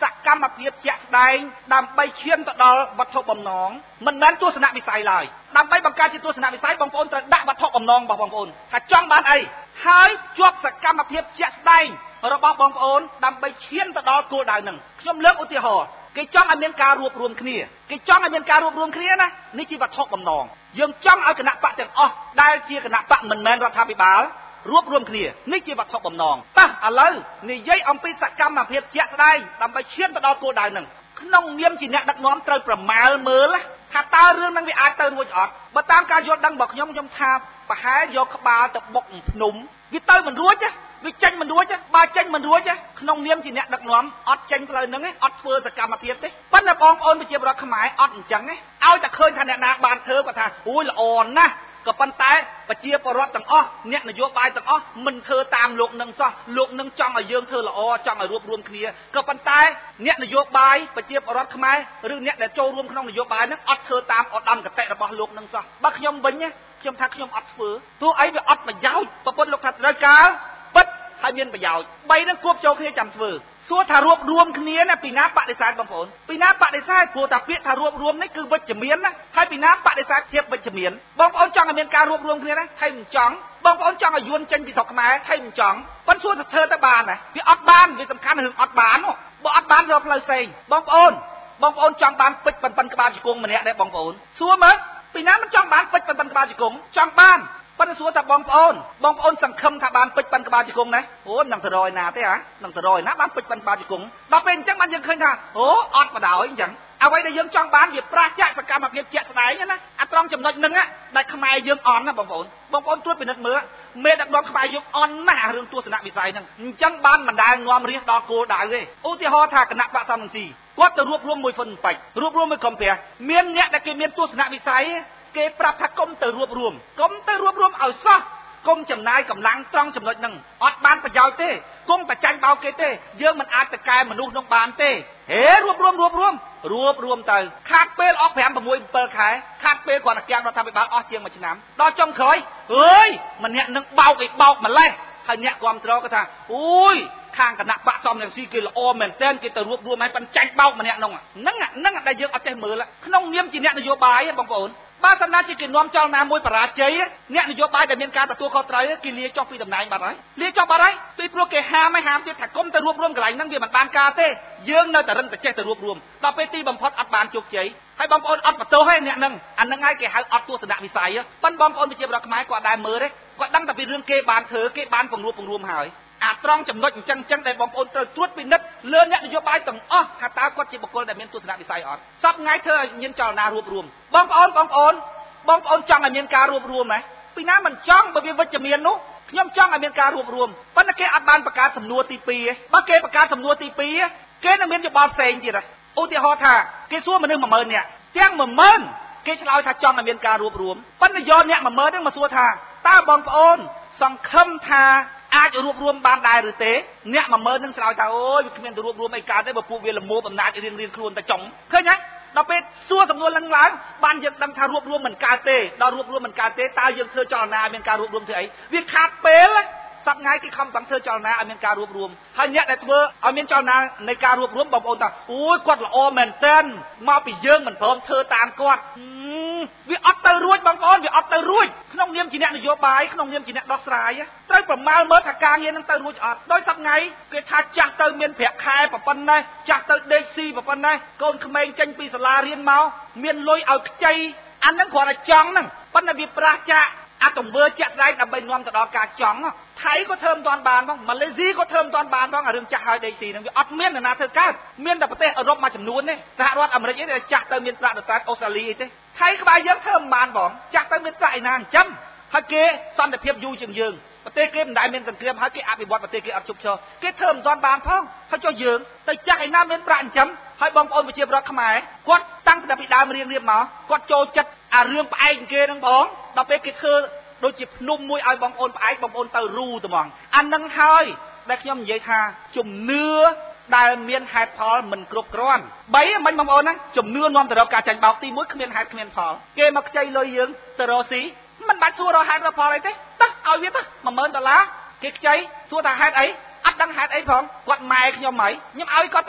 សកម្មភាពជាក់ស្ដែងដើម្បីឈានទៅដល់វត្ថុបំណងមិនមែនទស្សនវិស័យឡើយដើម្បីបង្កើតជាទស្សនវិស័យបងប្អូនត្រូវដាក់វត្ថុបំណងរបស់បងប្អូនថាចង់បានអីហើយជាប់សកម្មភាពជាក់ស្ដែងរបស់បងប្អូនដើម្បីឈានទៅដល់គោលដៅហ្នឹងខ្ញុំលើកឧទាហរណ៍គេចង់ឲ្យមានការរួបរวมគ្នាគេចង់ឲ្យមានការរួបរวมគ្នាណានេះជាវត្ថុបំណងយើងចង់ឲ្យគណៈបកទាំងអស់ដែលជាគណៈបកមិនមែនរដ្ឋាភិបាលរួបរวมគ្នានេះជាវត្ថុបំណងតោះឥឡូវនិយាយអំពីសកម្មភាពជាក់ស្ដែងដើម្បីឈានទៅដល់គោលដៅហ្នឹងក្នុងនាមជាអ្នកដឹកនាំត្រូវប្រមាលមើលថាតើរឿងហ្នឹងវាអាចទៅរួចអត់បើតាមការយល់ដឹងរបស់ខ្ញុំថាប្រហែលយកក្បាលទៅបុកភ្នំវាទៅមិនរួចទេវាចេញមិនរួចទេបើចេញមិនរួចទេក្នុងនាមជាអ្នកដឹកនាំអត់ចេញផ្លូវហ្នឹងទេអត់ធ្វើសកម្មភាពទេប៉ុន្តែបងប្អូនប្រជាពលរដ្ឋខ្មែរអត់អញ្ចឹងទេឲ្យតែឃើញថាអ្នកណាបានធ្វើគាត់ថាអូយល្អណាស់ក៏ប៉ុន្តែប្រជាពលរដ្ឋទាំងអស់អ្នកនយោបាយទាំងអស់មិនធ្វើតាមលោកនឹងសោះលោកនឹងចង់ឲ្យយើងធ្វើល្អចង់ឲ្យរួបរวมគ្នាក៏ប៉ុន្តែអ្នកនយោបាយប្រជាពលរដ្ឋខ្មែរឬអ្នកដែលចូលរួមក្នុងនយោបាយហ្នឹងអត់ធ្វើតាមឧត្តមគតិរបស់លោកនឹងសោះបើខ្ញុំវិញខ្ញុំថាខ្ញុំអត់ធ្វើទោះអីវាអត់ប្រយោជន៍ប្រពន្ធលោកថាត្រូវការពិតហើយមានប្រយោជន៍3ហ្នឹងគួបចូលគ្នាចាំធ្វើសួរថារួបរวมគ្នាណាពីណាបដិសេធបងប្អូនពីណាបដិសេធព្រោះតែពាក្យថារួបរวมនេះគឺវិជ្ជមានណាហើយពីណាបដិសេធភាពវិជ្ជមានបងប្អូនចង់ឲ្យមានការរួបរวมគ្នាណាថៃមិនចង់បងប្អូនចង់ឲ្យយួនចេញពីស្រុកខ្មែរថៃមិនចង់ប៉ុន្តែសួរថាធ្វើទៅបានណាវាអត់បានវាសំខាន់រឿងអត់បានបើអត់បានរកផ្លូវផ្សេងបងប្អូនចង់បានពេជ្រប៉ុនក្បាលជង្គង់ម្នាក់ដែរបងប្អូនសួរមើលពីណាមិនចង់បានពេជ្រប៉ុនក្បាលជង្គង់ចង់បានប៉ុន្តែសួរថាបងប្អូនសង្ឃឹមថាបានពេជ្រប៉ុនក្បាលជង្គង់ណាអូនឹងទៅរយណាទេនឹងទៅរយណាបានពេជ្រប៉ុនក្បាលជង្គង់ដល់ពេលអញ្ចឹងបានយើងឃើញថាអូអត់បដ ாய் អញ្ចឹងអ្វីដែលយើងចង់បានវាប្រឆាចសកម្មភាពជាក់ស្ដែងណាអាត្រង់ចំណុចហ្នឹងដែលខ្មែរយើងអន់ណាបងប្អូនត្រួតពិនិត្យមើលមេដឹកនាំខ្មែរយើងអន់ណាស់រឿងទស្សនវិស័យហ្នឹងអញ្ចឹងបានមិនដែលនាំរាជដល់គោលដៅទេឧទាហរណ៍ថាគណៈបកសំរងស៊ីគាត់ទៅរួបរวมមួយហ៊ុនប៉ិចរួបរวมមួយកំពះមានអ្នកដែលគេមានទស្សនវិស័យគេប្រាប់ថាកុំទៅរួបរวมឲ្យសោះកុំចំណាយកម្លាំងត្រង់ចំណុចហ្នឹងអត់បានប្រយោជន៍ទេកុំតែចាញ់បោកគេទេយើងមិនអាចទៅកែមនុស្សនោះបានទេហេរួបរวมទៅខាត់ពេលអស់5 6 7ខែខាត់ពេលគាត់អាគាំងរដ្ឋាភិបាលអស់ជាង1ឆ្នាំដល់ចុងក្រោយអើយម្នាក់នឹងបោកម្លេះហើយអ្នកគ្រប់គ្រងគាត់ថាអូយខាងគណៈបកសំរងស៊ីគេល្អមែនទែនគេទៅរួបរวมឲ្យបញ្ចាញ់បោកម្នាក់ហ្នឹងហ្នឹងដែលយើងអត់ចេះមើលក្នុងនាមជាអ្នកនយោបាយបងប្អូនបើសិនណាជាគេនាំចលនាមួយបរាជ័យអ្នកនយោបាយដែលមានការទទួលខុសត្រូវគេលាចុះពីតំណែងបាត់ហើយពីព្រោះគេហាមទៀតថាគុំទៅរួបរวมកន្លែងហ្នឹងវាមិនបានការទេយើងនៅតែរឹងតែចេះទៅរួបរวมដល់ពេលទីបំផុតអត់បានជោគជ័យហើយបងប្អូនអត់បន្ទោសទេអ្នកហ្នឹងអាហ្នឹងហើយគេហៅអត់ទស្សនវិស័យប៉ុន្តែបងប្អូនប្រជាពលរដ្ឋខ្មែរគាត់ដែរមើលទេគាត់ដឹងតែពីរឿងគេបានធ្វើគេបានពង្រួមហើយអាត្រង់ចំណុចអញ្ចឹងដែលបងប្អូនត្រូវត្រួតពិនិត្យលើអ្នកនយោបាយទាំងអស់ថាតើគាត់ជាបុគ្គលដែលមានទស្សនវិស័យអត់សប្ថ្ងៃធ្វើឲ្យមានចលនារួបរวมបងប្អូនចង់ឲ្យមានការរួបរวมហ៎ពីណាមិនចង់បើវាវិជ្ជមាននោះខ្ញុំចង់ឲ្យមានការរួបរวมប៉ុន្តែគេអត់បានបង្កើតសំណួរទី2ទេបើគេបង្កើតសំណួរទី2គេនឹងមានយោបល់ផ្សេងទៀតឧទាហរណ៍ថាគេសួរមនុស្ស 10000 នាក់ទាំង 10000 គេឆ្លើយថាចង់ឲ្យមានការរួបរวมប៉ុន្តែយកអ្នក 10000 ហ្នឹងមកសួរថាតើបងប្អូនសង្ឃឹមថាអាចរួបរวมបានដែរឬទេអ្នក 10000 នឹងឆ្លើយថាអូយវាគ្មានទៅរួបរวมអីកើតទេបើពួកវាលមោបអំណាចរៀងខ្លួនតែចុងឃើញទេដល់ពេលសួរសំណួរឡើងបានយើងដឹងថារួបរวมមិនកើតទេដល់រួបរวมមិនកើតទេតើយើងធ្វើចលនាឲ្យមានការរួបរวมធ្វើអីវាខាតពេលសប្ថ្ងៃគេខំប្រឹងធ្វើចលនាឲ្យមានការរួបរวมហើយអ្នកដែលធ្វើឲ្យមានចលនានៃការរួបរวมបងប្អូនថាអូយគាត់ល្អមែនទែនមកពីយើងមិនព្រមធ្វើតាមគាត់វាអត់ទៅរួចបងប្អូនវាអត់ទៅរួចក្នុងនាមជាអ្នកនយោបាយក្នុងនាមជាអ្នកដោះស្រាយត្រូវប្រមាលមើលថាការងារនឹងទៅរួចអត់ដោយសប្ថ្ងៃគេថាចាស់ទៅមានប្រាក់ខែប៉ុណ្ណេះចាស់ទៅដេកស៊ីប៉ុណ្ណេះកូនក្មេងចេញពីសាលារៀនមកមានលុយឲ្យខ្ចីអាហ្នឹងគ្រាន់តែចង់ហ្នឹងប៉ុន្តែវាប្រះចាកអាទង្វើជាក់ស្ដែងដើម្បីនាំទៅដល់ការចង់ថៃក៏ធ្វើមិនទាន់បានផងម៉ាឡេស៊ីក៏ធ្វើមិនទាន់បានផងអារឿងចាស់ហើយដេកស៊ីហ្នឹងវាអត់មាននរណាធ្វើកើតមានតែប្រទេសអឺរ៉ុបមួយចំនួនទេសហរដ្ឋអាមេរិកឯងចាស់ទៅមានប្រាក់ដតាអូស្ត្រាលីអីទេថៃក្បែរយើងធ្វើមិនបានផងចាស់ទៅមានប្រាក់ឯណាអញ្ចឹងហើយគេសន្តិភាពយូរជាងយើងប្រទេសគេមិនដែលមានសង្គ្រាមហើយគេអភិវឌ្ឍប្រទេសគេអត់ជប់ឈរគេធ្វើមិនទាន់បានផងហើយចុះយើងទៅចាស់ឯណាមានប្រាក់អញ្ចឹងហើយបងប្អូនប្រជាពលរដ្ឋខ្មែរគាត់តាំងពីដើមរៀងមកគាត់ចូលចិត្តអារឿងផ្អែកគេហ្នឹងបងដល់ពេលគេធ្វើដូចជាភ្នំមួយឲ្យបងប្អូនផ្អែកបងប្អូនទៅរូទៅហ្មងអានឹងហើយដែលខ្ញុំនិយាយថាជំនឿដែលមានហេតុផលមិនគ្រប់គ្រាន់3មិនបងប្អូនណាជំនឿនាំទៅរកការចាញ់បោកទី1គ្មានហេតុគ្មានផលគេមកខ្ចីលុយយើងទៅរកស៊ីមិនបាច់សួររកហេតុរកផលអីទេទៅឲ្យវាទៅ$10000គេខ្ចីសួរថាហេតុអីអត់ដឹងហេតុអីផងគាត់ម៉ែខ្ញុំឲ្យគាត់ទៅ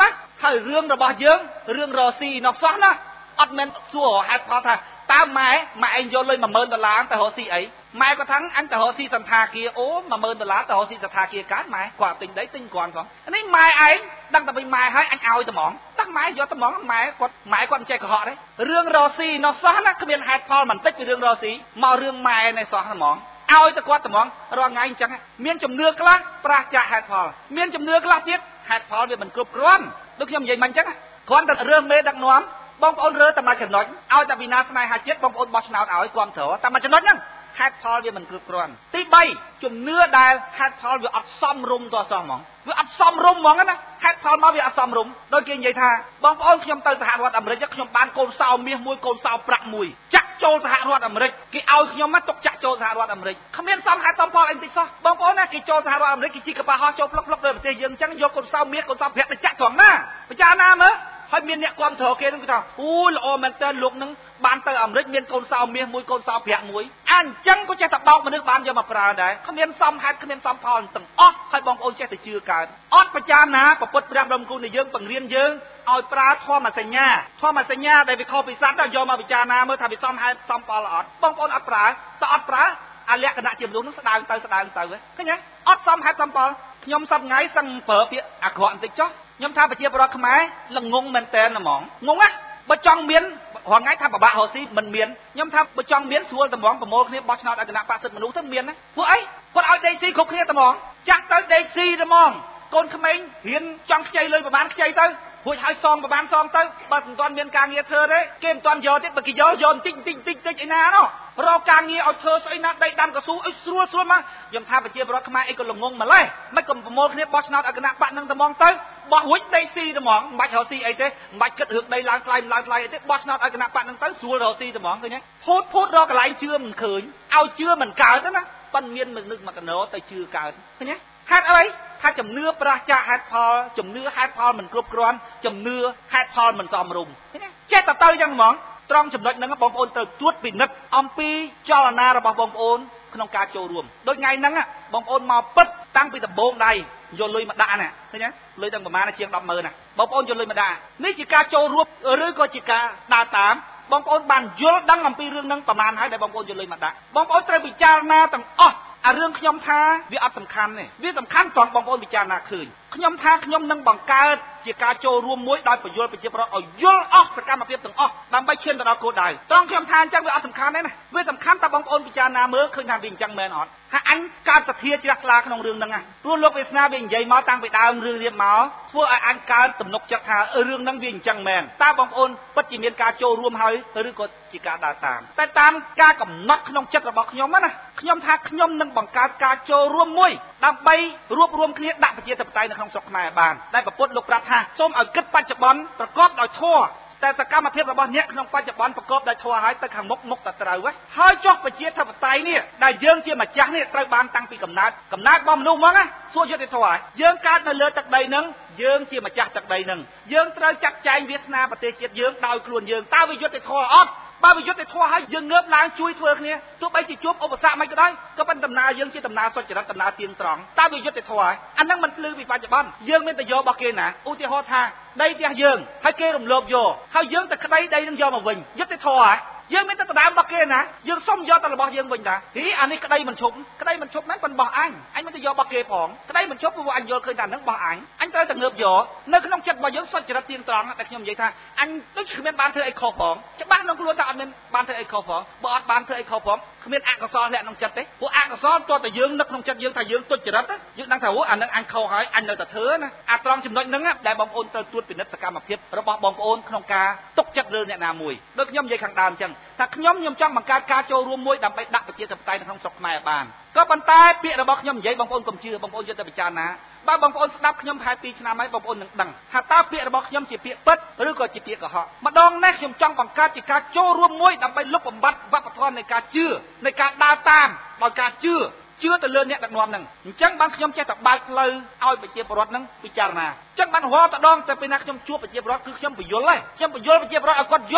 ហើយរឿងរបស់យើងរឿងរស៊ីនោះសោះណាអត់មែនសួរហេតុផលថាតើម៉ែឯងយកលុយ$10000ទៅរកស៊ីអីម៉ែគាត់ថាអញទៅរកស៊ីសន្តាគារអូ$10000ទៅរកស៊ីសន្តាគារកើតម៉ែគាត់ទិញដីទិញគាត់ផងនេះម៉ែឯងដឹងតែពីម៉ែហើយអញឲ្យតែហ្មងតាំងម៉ែយកតែហ្មងម៉ែគាត់មិនចេះកុហកទេរឿងរស៊ីនោះសោះណាគ្មានហេតុផលបន្តិចពីរឿងរស៊ីមករឿងម៉ែនេះសោះហ្មងឲ្យតែគាត់តែហ្មងរាល់ថ្ងៃអញ្ចឹងមានជំនឿខ្លះប្រឆាចហេតុផលមានជំនឿខ្លះទៀតហេតុផលវាមិនគ្រប់គ្រាន់ដូចខ្ញុំនិយាយមិនអញ្ចឹងគ្រាន់តែរឿងមេដឹកនាំបងប្អូនរើតែមួយចំណុចឲ្យតែវិណាស្នេហាជាតិបងប្អូនបោះឆ្នោតឲ្យគ្រប់ត្រតែមួយចំណុចហ្នឹងហេតុផលវាមិនគ្រប់គ្រាន់ទី3ជំនឿដែលហេតុផលវាអត់សមរម្យតសោះហ្មងវាអត់សមរម្យហ្មងណាហេតុផលមកវាអត់សមរម្យដូចគេនិយាយថាបងប្អូនខ្ញុំទៅសហរដ្ឋអាមេរិកខ្ញុំបានកូនសោមាសមួយកូនសោប្រាក់មួយចាក់ចូលសហរដ្ឋអាមេរិកគេឲ្យខ្ញុំមកទុកចាក់ចូលសហរដ្ឋអាមេរិកគ្មានសមហេតុសមផលអីតិចសោះបងប្អូនណាគេចូលសហរដ្ឋអាមេរិកគេជីកប៉ាហោះចូលផ្លុកដោយប្រទេសយើងអញ្ចឹងយកកូនសោមាសកូនសោប្រាក់ទៅចាក់ត្រង់ណាពិចារណាមើលហើយមានអ្នកគ្រប់គ្រងគេនឹងគេថាអូល្អមែនតើលោកនឹងបានទៅអាមេរិកមានកូនសោមាសមួយកូនសោប្រាក់មួយអញ្ចឹងក៏ចេះតែបោកមនុស្សបានយកមកប្រើដែរគ្មានសមហេតុគ្មានសមផលទាំងអស់ហើយបងប្អូនចេះតែជឿកើតអត់ប្រចាំណាប្រពុតព្រះបរមគ្រូនៃយើងបង្រៀនយើងឲ្យប្រើធម្មសញ្ញាដែលវាខុសពីសត្វទៅយកមកពិចារណាមើលថាវាសមហេតុសមផលអត់បងប្អូនអត់ប្រើតើអត់ប្រើអាលក្ខណៈជាមនុស្សនឹងស្ដើងទៅឃើញទេអត់សមហេតុសមផលខ្ញុំសប្ងៃសឹងប្រើពាក្យអាក្រក់បន្តិចចុះខ្ញុំថាប្រជាពលរដ្ឋខ្មែរល្ងងមែនតើហ្មងងងណាបើចង់មានរងថ្ងៃថាបបាក់រស់ស៊ីមិនមានខ្ញុំថាបើចង់មានស្រួលតែហ្មងប្រមូលគ្នាបោះឆ្នោតឲ្យគណៈបក្សសិទ្ធិមនុស្សទៅមានណាពួកអីគាត់ឲ្យដេកស៊ីគ្រប់គ្នាតែហ្មងចាក់ទៅដេកស៊ីតែហ្មងកូនក្មេងរៀនចង់ខ្ចីលុយប្រហែលខ្ចីទៅរួចឲ្យសងប្រហែលសងទៅបើមិនទាន់មានការងារធ្វើទេគេមិនទាន់យកទៀតបើគេយកបន្តិចឯណាណោះរកការងារឲ្យធ្វើស្អីណាដីដាំកស៊ូអីស្រួលមកខ្ញុំថាប្រជាពលរដ្ឋខ្មែរអីក៏ល្ងងម្លេះមិនក៏ប្រមូលគ្នាបោះឆ្នោតឲ្យគណៈបកនឹងតែហ្មងទៅបោះរួចដីស៊ីតែហ្មងមិនបាច់រកស៊ីអីទេមិនបាច់គិតរឿងដីឡើងថ្លៃអីទេបោះឆ្នោតឲ្យគណៈបកនឹងទៅស្រួលរកស៊ីតែហ្មងឃើញទេភូតរកកន្លែងជឿមិនឃើញឲ្យជឿមិនកើតទេណាប៉ុន្តែមានមនុស្សមកកណោទៅជឿកើតឃើញទេហេតុអីថាជំនឿប្រឆាចហេតុផលជំនឿហេតុផលមិនគ្រប់គ្រាន់ជំនឿហេតុផលមិនសមរម្យឃើញទេចេះតែទៅចឹងហ្មងត្រង់ចំណុចហ្នឹងបងប្អូនត្រូវត្រួតពិនិត្យអំពីចលនារបស់បងប្អូនក្នុងការចូលរួមដូចថ្ងៃហ្នឹងបងប្អូនមកពិតតាំងពីដំបូងដៃយកលុយមកដាក់ណាឃើញទេលុយទាំងប្រមាណជាង100000ណាបងប្អូនយកលុយមកដាក់នេះជាការចូលរួមឬក៏ជាការដើរតាមបងប្អូនបានយល់ដឹងអំពីរឿងហ្នឹងប្រមាណហើយដែលបងប្អូនយកលុយមកដាក់បងប្អូនត្រូវពិចារណាទាំងអស់អារឿងខ្ញុំថាវាអត់សំខាន់ទេវាសំខាន់ត្រង់បងប្អូនពិចារណាឃើញខ្ញុំថាខ្ញុំនឹងបង្កើតជាការចូលរួមមួយដោយបញ្យល់ប្រជាពលរដ្ឋឲ្យយល់អស់សកម្មភាពទាំងអស់ដើម្បីឈានទៅដល់គោលដៅត្រង់ខ្ញុំថាអញ្ចឹងវាអត់សំខាន់ទេណាវាសំខាន់តែបងប្អូនពិចារណាមើលឃើញថាវាអញ្ចឹងមែនអត់ថាអញកើតសទ្ធាជ្រះថ្លាក្នុងរឿងហ្នឹងណាព្រោះលោកវាសនាវានិយាយមកតាំងពីដើមរឿងរៀបមកធ្វើឲ្យអញកើតទំនុកចិត្តថារឿងហ្នឹងវាអញ្ចឹងមែនតើបងប្អូនពិតជាមានការចូលរួមហើយឬក៏ជាការដើរតាមតែតាមការកំណត់ក្នុងចិត្តរបស់ខ្ញុំណាខ្ញុំថាខ្ញុំនឹងបង្កើតការចូលរួមមួយដើម្បីរួបរวมគ្នាដាក់ប្រជាធិបតេយ្យនៅក្នុងស្រុកខ្មែរបានដែលប្រពុតលោកប្រាប់ថាសូមឲ្យគិតបច្ចុប្បន្នប្រកបដោយធម៌តែសកម្មភាពរបស់អ្នកក្នុងបច្ចុប្បន្នប្រកបដោយធម៌ហើយទៅខាងមុខតែត្រូវហើយចុះប្រជាធិបតេយ្យនេះដែលយើងជាម្ចាស់នេះត្រូវបានតាំងពីកំណើតរបស់មនុស្សហ្មងណាសួរយុត្តិធម៌យើងកើតនៅលើទឹកដីហ្នឹងយើងជាម្ចាស់ទឹកដីហ្នឹងយើងត្រូវចាត់ចែងវាសនាប្រទេសជាតិយើងដោយខ្លួនយើងតើវាយុត្តិធម៌អត់បើវាយុត្តិធម៌ហើយយើងងើបឡើងជួយធ្វើគ្នាទោះបីជាជួបឧបសគ្គមិនក៏ដោយក៏ប៉ុន្តែដំណើរយើងជាដំណើរសុចរិតដំណើរទៀងត្រង់តើវាយុត្តិធម៌ហើយអាហ្នឹងមិនភ្លឺពីបច្ចុប្បន្នយើងមានតែយករបស់គេណាឧទាហរណ៍ថាដីផ្ទះយើងហើយគេរំលោភយកហើយយើងទៅក្តីដីនឹងយកមកវិញយុត្តិធម៌ហើយយើងមានតែដណ្ដើមរបស់គេណាយើងសុំយកតែរបស់យើងវិញតាអានេះក្តីមិនឈប់មែនប៉ុន្តែរបស់អញមិនទៅយករបស់គេផងក្តីមិនឈប់ព្រោះអញយល់ឃើញថាហ្នឹងរបស់អញត្រូវតែងើបយកនៅក្នុងចិត្តរបស់យើងសុចរិតទៀងត្រង់តែខ្ញុំនិយាយថាអញដូចគ្មានបានធ្វើអីខុសផងច្បាស់ក្នុងខ្លួនថាអត់មានបានធ្វើអីខុសផងបើអត់បានធ្វើអីខុសផងគ្មានអកុសលធ្លាក់ក្នុងចិត្តទេព្រោះអកុសលតើតែយើងនឹកក្នុងចិត្តយើងថាយើងទុច្ចរិតយើងដឹងថាអានឹងអញខុសហើយអញនៅតែធ្វើណាអាត្រង់ចំណុចហ្នឹងដែលបងប្អូនត្រូវត្រួតពិនិត្យសកម្មភាពរបស់បងប្អូនក្នុងការទុកចិត្តលើអ្នកណាមួយដូចខ្ញុំនិយាយខាងដើមអញ្ចឹងថាខ្ញុំចង់បង្កើតការចូលរួមមួយដើម្បីដាក់ប្រជាធិបតេយ្យនៅក្នុងស្រុកខ្មែរបានក៏ប៉ុន្តែពាក្យរបស់ខ្ញុំនិយាយបងប្អូនកុំជឿបងប្អូនយកទៅពិចារណាបើបងប្អូនស្ដាប់ខ្ញុំប្រហែល2ឆ្នាំហើយបងប្អូននឹងដឹងថាតើពាក្យរបស់ខ្ញុំជាពាក្យពិតឬក៏ជាពាក្យកុហកម្ដងនេះខ្ញុំចង់បង្កើតជាការចូលរួមមួយដើម្បីលុបបំបាត់វប្បធម៌នៃការជឿនៃការដើរតាមដោយការជឿទៅលើអ្នកដឹកនាំហ្នឹងអញ្ចឹងបានខ្ញុំចេះតែបើកផ្លូវឲ្យប្រជាពលរដ្ឋហ្នឹងពិចារណាអញ្ចឹងបានរាល់តដងទៅពេលណាខ្ញុំជួបប្រជាពលរដ្ឋគឺខ្ញុំបញ្យល់ហើយខ្ញុំបញ្យល់ប្រជាពលរដ្ឋឲ្យគាត់យល់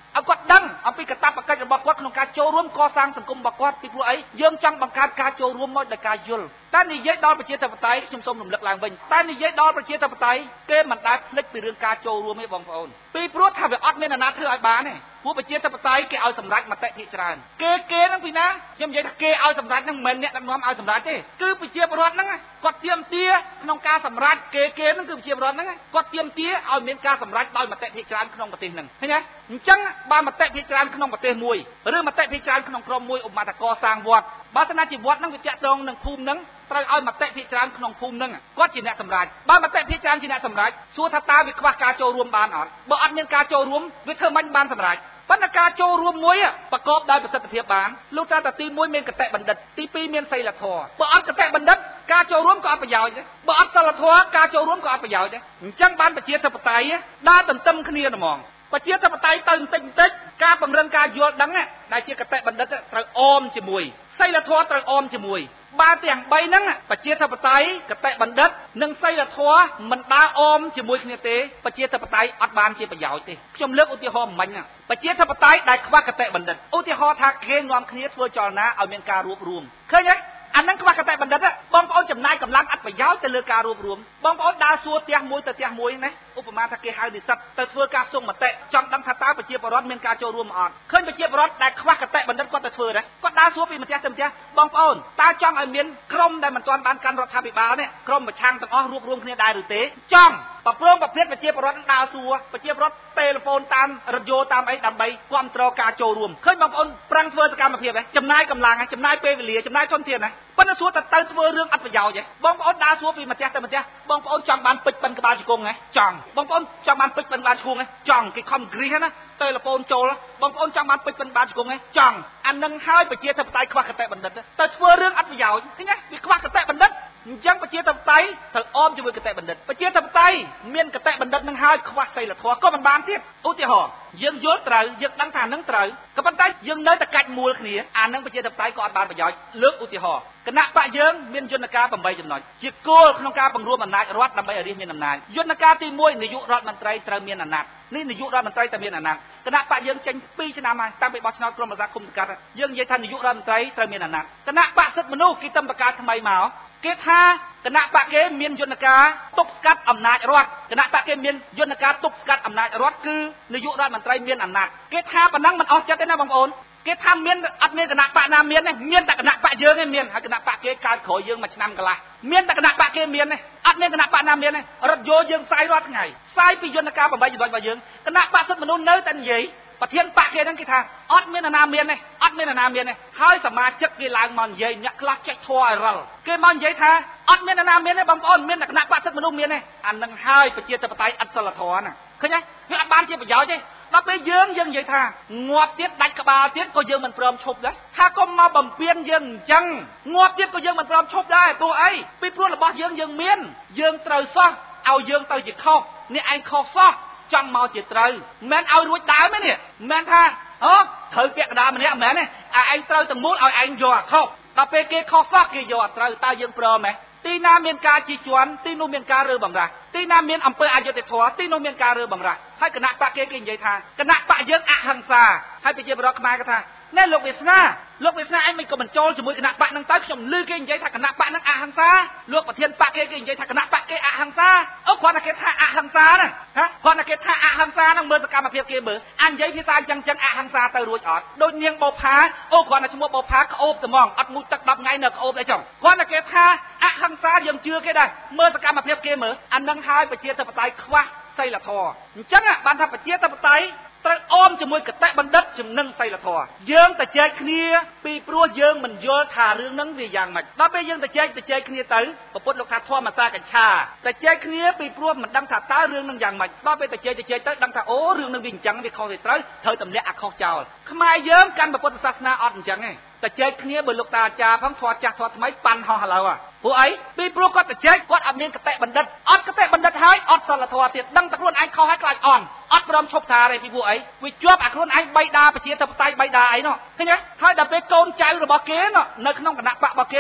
ឲ្យគាត់ដឹងអំពីកាតព្វកិច្ចរបស់គាត់ក្នុងការចូលរួមកសាងសង្គមរបស់គាត់ពីព្រោះអីយើងចង់បង្កើតការចូលរួមមកដោយការយល់តែនិយាយដល់ប្រជាធិបតេយ្យខ្ញុំសូមរំលឹកឡើងវិញតែនិយាយដល់ប្រជាធិបតេយ្យគេមិនដែលភ្លេចពីរឿងការចូលរួមទេបងប្អូនពីព្រោះថាវាអត់មានអាណាធ្វើឲ្យបានទេពួកប្រជាធិបតេយ្យគេឲ្យសម្រេចមតិភាគច្រើនគេហ្នឹងពីណាខ្ញុំនិយាយថាគេឲ្យសម្រេចហ្នឹងមិនមែនអ្នកដឹកនាំឲ្យសម្រេចទេគឺប្រជាពលរដ្ឋហ្នឹងគាត់ទាមទារក្នុងការសម្រេចគេហ្នឹងគឺប្រជាពលរដ្ឋហ្នឹងគាត់ទាមទារឲ្យមានការសម្រេចដោយមតិភាគច្រើនក្នុងប្រទេសហ្នឹងឃើញទេអញ្ចឹងបើមតិភាគច្រើនក្នុងប្រទេសមួយឬមតិភាគច្រើនក្នុងក្រុមមួយឧបមាថាកសាងវត្តបើសិនណាជាវត្តហ្នឹងវាតាក់ទងនឹងភូមិហ្នឹងត្រូវឲ្យមតិភាគច្រើនក្នុងភូមិហ្នឹងគាត់ជាអ្នកសម្រេចបើមតិភាគច្រើនជាអ្នកសម្រេចសួរថាតើវាខ្វះការចូលរួមបានអត់បើអត់មានការចូលរួមវាធ្វើមិនបានសម្រេចប៉ុន្តែការចូលរួមមួយប្រកបដោយប្រសិទ្ធភាពបានលោកថាទី1មានគតិបណ្ឌិតទី2មានសីលធម៌បើអត់គតិបណ្ឌិតការចូលរួមក៏អត់ប្រយោជន៍ដែរបើអត់សីលធម៌ការចូលរួមក៏អត់ប្រយោជន៍ដែរអញ្ចឹងបានប្រជាធិបតេយ្យដើរទន្ទឹមគ្នាហ្មងប្រជាធិបតេយ្យទៅបន្តិចការពង្រឹងការយល់ដឹងដែលជាគតិបណ្ឌិតត្រូវអមជាមួយសីលធម៌ត្រូវអមជាមួយបើទាំង3ហ្នឹងប្រជាធិបតេយ្យគតិបណ្ឌិតនិងសីលធម៌មិនដើរអមជាមួយគ្នាទេប្រជាធិបតេយ្យអត់បានជាប្រយោជន៍ទេខ្ញុំលើកឧទាហរណ៍មិញប្រជាធិបតេយ្យដែលខ្វះគតិបណ្ឌិតឧទាហរណ៍ថាគេនាំគ្នាធ្វើចលនាឲ្យមានការរួបរวมឃើញទេអាហ្នឹងខ្វះគតិបណ្ឌិតបងប្អូនចំណាយកម្លាំងអត់ប្រយោជន៍ទៅលើការរួបរวมបងប្អូនដើរសួរផ្ទះមួយទៅផ្ទះមួយណាឧបមាថាគេហៅនិស្សិតទៅធ្វើការសុំមតិចង់ដឹងថាតើប្រជាពលរដ្ឋមានការចូលរួមអត់ឃើញប្រជាពលរដ្ឋដែលខ្វះគតិបណ្ឌិតគាត់ទៅធ្វើដែរគាត់ដើរសួរពីម្ចាស់ទៅម្ចាស់បងប្អូនតើចង់ឲ្យមានក្រុមដែលមិនទាន់បានកាន់រដ្ឋាភិបាលនេះក្រុមប្រឆាំងទាំងអស់រួបរวมគ្នាដែរឬទេចង់ប្រព្រឹត្តប្រភេទប្រជាពលរដ្ឋដើរសួរប្រជាពលរដ្ឋទេលេហ្វូនតាមរថយន្តតាមអីដើម្បីគ្រប់គ្រងការចូលរួមឃើញបងប្អូនប្រឹងធ្វើសកម្មភាពហ្នឹងចំណាយកម្លាំងចំណាយពេលវេលាចំណាយធនធានណាប៉ុន្តែសួរតែទៅធ្វើរឿងអត់ប្រយោជន៍ទេបងប្អូនដើរសួរពីម្ចាស់ទៅម្ចាស់បងប្អូនចង់បានពេជ្រប៉ិនក្បាលជង្គង់ហ៎ចង់បងប្អូនចង់បានពេជ្រប៉ិនក្បាលជង្គង់ហ៎ចង់គេខំគ្រីសណាទេលេហ្វូនចូលបងប្អូនចង់បានពេជ្រប៉ិនក្បាលជង្គង់ហ៎ចង់អានឹងហើយប្រជាធិបតេយ្យខ្វះគតិបណ្ឌិតទៅធ្វើរឿងអត់ប្រយោជន៍ឃើញទេវាខ្វះគតិបណ្ឌិតអញ្ចឹងប្រជាធិបតេយ្យត្រូវអមជាមួយគតិបណ្ឌិតប្រជាធិបតេយ្យមានគតិបណ្ឌិតនឹងហើយខ្វះសីលធម៌ក៏មិនបានទៀតឧទាហរណ៍យើងយល់ត្រូវយើងដឹងថានឹងត្រូវក៏ប៉ុន្តែយើងនៅតែកាច់មូលគ្នាអានឹងប្រជាធិបតេយ្យក៏អត់បានប្រយោជន៍លើកឧទាហរណ៍គណៈបកយើងមានយន្តការ8ចំណុចជាគោលក្នុងការបង្រួមអំណាចរដ្ឋដើម្បីឲ្យរាជមានអំណាចយន្តការទី1នាយករដ្ឋមន្ត្រីត្រូវមានអាណត្តិនេះនាយករដ្ឋមន្ត្រីតែមានអាណត្តិគណៈបកយើងចេញ2ឆ្នាំហើយតាំងពីបោះឆ្នោតក្រុមប្រឹក្សាគុំសង្កាត់យើងនិយាយថានាយករដ្ឋមន្ត្រីត្រូវមានអាណត្តិគណៈបកសិទ្ធិមនុស្សគេតែបង្កើតថ្មីមកគេថាគណៈបកគេមានយន្តការទប់ស្កាត់អំណាចរដ្ឋគណៈបកគេមានយន្តការទប់ស្កាត់អំណាចរដ្ឋគឺនាយករដ្ឋមន្ត្រីមានអាណត្តិគេថាប៉ុណ្ណឹងមិនអស់ចិត្តទេណាបងប្អូនគេថាមានអត់មានគណៈបកណាមានទេមានតែគណៈបកយើងឯងមានហើយគណៈបកគេកើតក្រោយយើងមួយឆ្នាំកន្លះមានតែគណៈបកគេមានទេអត់មានគណៈបកណាមានទេរថយន្តយើងផ្សាយរាល់ថ្ងៃផ្សាយពីយន្តការ8ចំណុចរបស់យើងគណៈបកសិទ្ធិមនុស្សនៅតែនិយាយប្រធានបកគេហ្នឹងគេថាអត់មានអាណាមានទេអត់មានអាណាមានទេហើយសមាជិកគេឡើងមកនិយាយអ្នកខ្លះចេះធွာឲ្យរលគេមកនិយាយថាអត់មានអាណាមានទេបងប្អូនមានតែគណៈបកសិទ្ធិមនុស្សមានទេអានឹងហើយប្រជាធិបតេយ្យអត់សិលធម៌ណាឃើញទេវាអត់បានជាប្រយោជន៍ទេដល់ពេលយើងនិយាយថាងាប់ទៀតដាច់ក្បាលទៀតក៏យើងមិនព្រមឈប់ដែរថាកុំមកបំពេញយើងអញ្ចឹងងាប់ទៀតក៏យើងមិនព្រមឈប់ដែរព្រោះអីពីព្រោះរបស់យើងមានយើងត្រូវសោះឲ្យយើងទៅជាខុសនេះឯងខុសសោះចង់មកជាត្រូវមិនឲ្យរួចដើមទេនេះមិនថាអូត្រូវពាក់កណ្ដាលម្នាក់មិនមែនទេឯងត្រូវទាំងមូលឲ្យឯងយកអាខុសដល់ពេលគេខុសសោះគេយកអាត្រូវតើយើងព្រមទេទីណាមានការជិះជាន់ទីនោះមានការរើបំរាស់ទីណាមានអំពើអយុត្តិធម៌ទីនោះមានការរើបំរាស់ហើយគណៈបកគេនិយាយថាគណៈបកយើងអហិង្សាហើយប្រជាពលរដ្ឋខ្មែរគេថាណែលោកវាសនាឯងមិនក៏បញ្ចូលជាមួយគណៈបកនឹងទៅខ្ញុំឮគេនិយាយថាគណៈបកនឹងអហិង្សាលោកប្រធានបកគេនិយាយថាគណៈបកគេអហិង្សាអូគាត់តែគេថាអហិង្សាណាគាត់តែគេថាអហិង្សានឹងមើលសកម្មភាពគេមើលអញនិយាយភាសាអញ្ចឹងអហិង្សាទៅរួចអត់ដូចនាងបោផាអូគាត់តែឈ្មោះបោផាក្អូបត្មងអត់មួយទឹក10ថ្ងៃនៅក្អូបអីចឹងគាត់តែគេថាអហិង្សាយើងជឿគេដែរមើលសកម្មភាពគេមើលអានឹងហើយប្រជាធិបតេយ្យខ្វះសីលធម៌អញ្ចឹងបានថាប្រជាធិបតេយ្យត្រូវអមជាមួយគតិបណ្ឌិតជំនឹងសីលធម៌យើងទៅចែកគ្នាពីព្រោះយើងមិនយល់ថារឿងហ្នឹងវាយ៉ាងម៉េចដល់ពេលយើងទៅចែកគ្នាទៅពុទ្ធលោកថាធម៌មាសាកញ្ឆាទៅចែកគ្នាពីព្រោះមិនដឹងថាតើរឿងហ្នឹងយ៉ាងម៉េចដល់ពេលទៅចែកទៅដឹងថាអូរឿងហ្នឹងវាអញ្ចឹងវាខុសទៅត្រូវទម្លាក់អាខុសចោលខ្មែរយើងកាន់ពុទ្ធសាសនាអត់អញ្ចឹងទេតែចែកគ្នាបើលោកតាអាចារ្យផងធម៌ចាស់ធម៌ថ្មីប៉ាន់ហោះឥឡូវព្រោះអីពីព្រោះគាត់ទៅចែកគាត់អត់មានគតិបណ្ឌិតអត់គតិបណ្ឌិតហើយអត់សិលធម៌ទៀតដឹងតែខ្លួនឯងខុសហើយខ្លាចអន់អត់ព្រមឈប់ថាទេពីព្រោះអីវាជាប់អាខ្លួនឯងបៃតាប្រជាធិបតេយ្យបៃតាអីនោះឃើញទេហើយដល់ពេលកូនចៅរបស់គេនោះនៅក្នុងគណៈបករបស់គេនោះ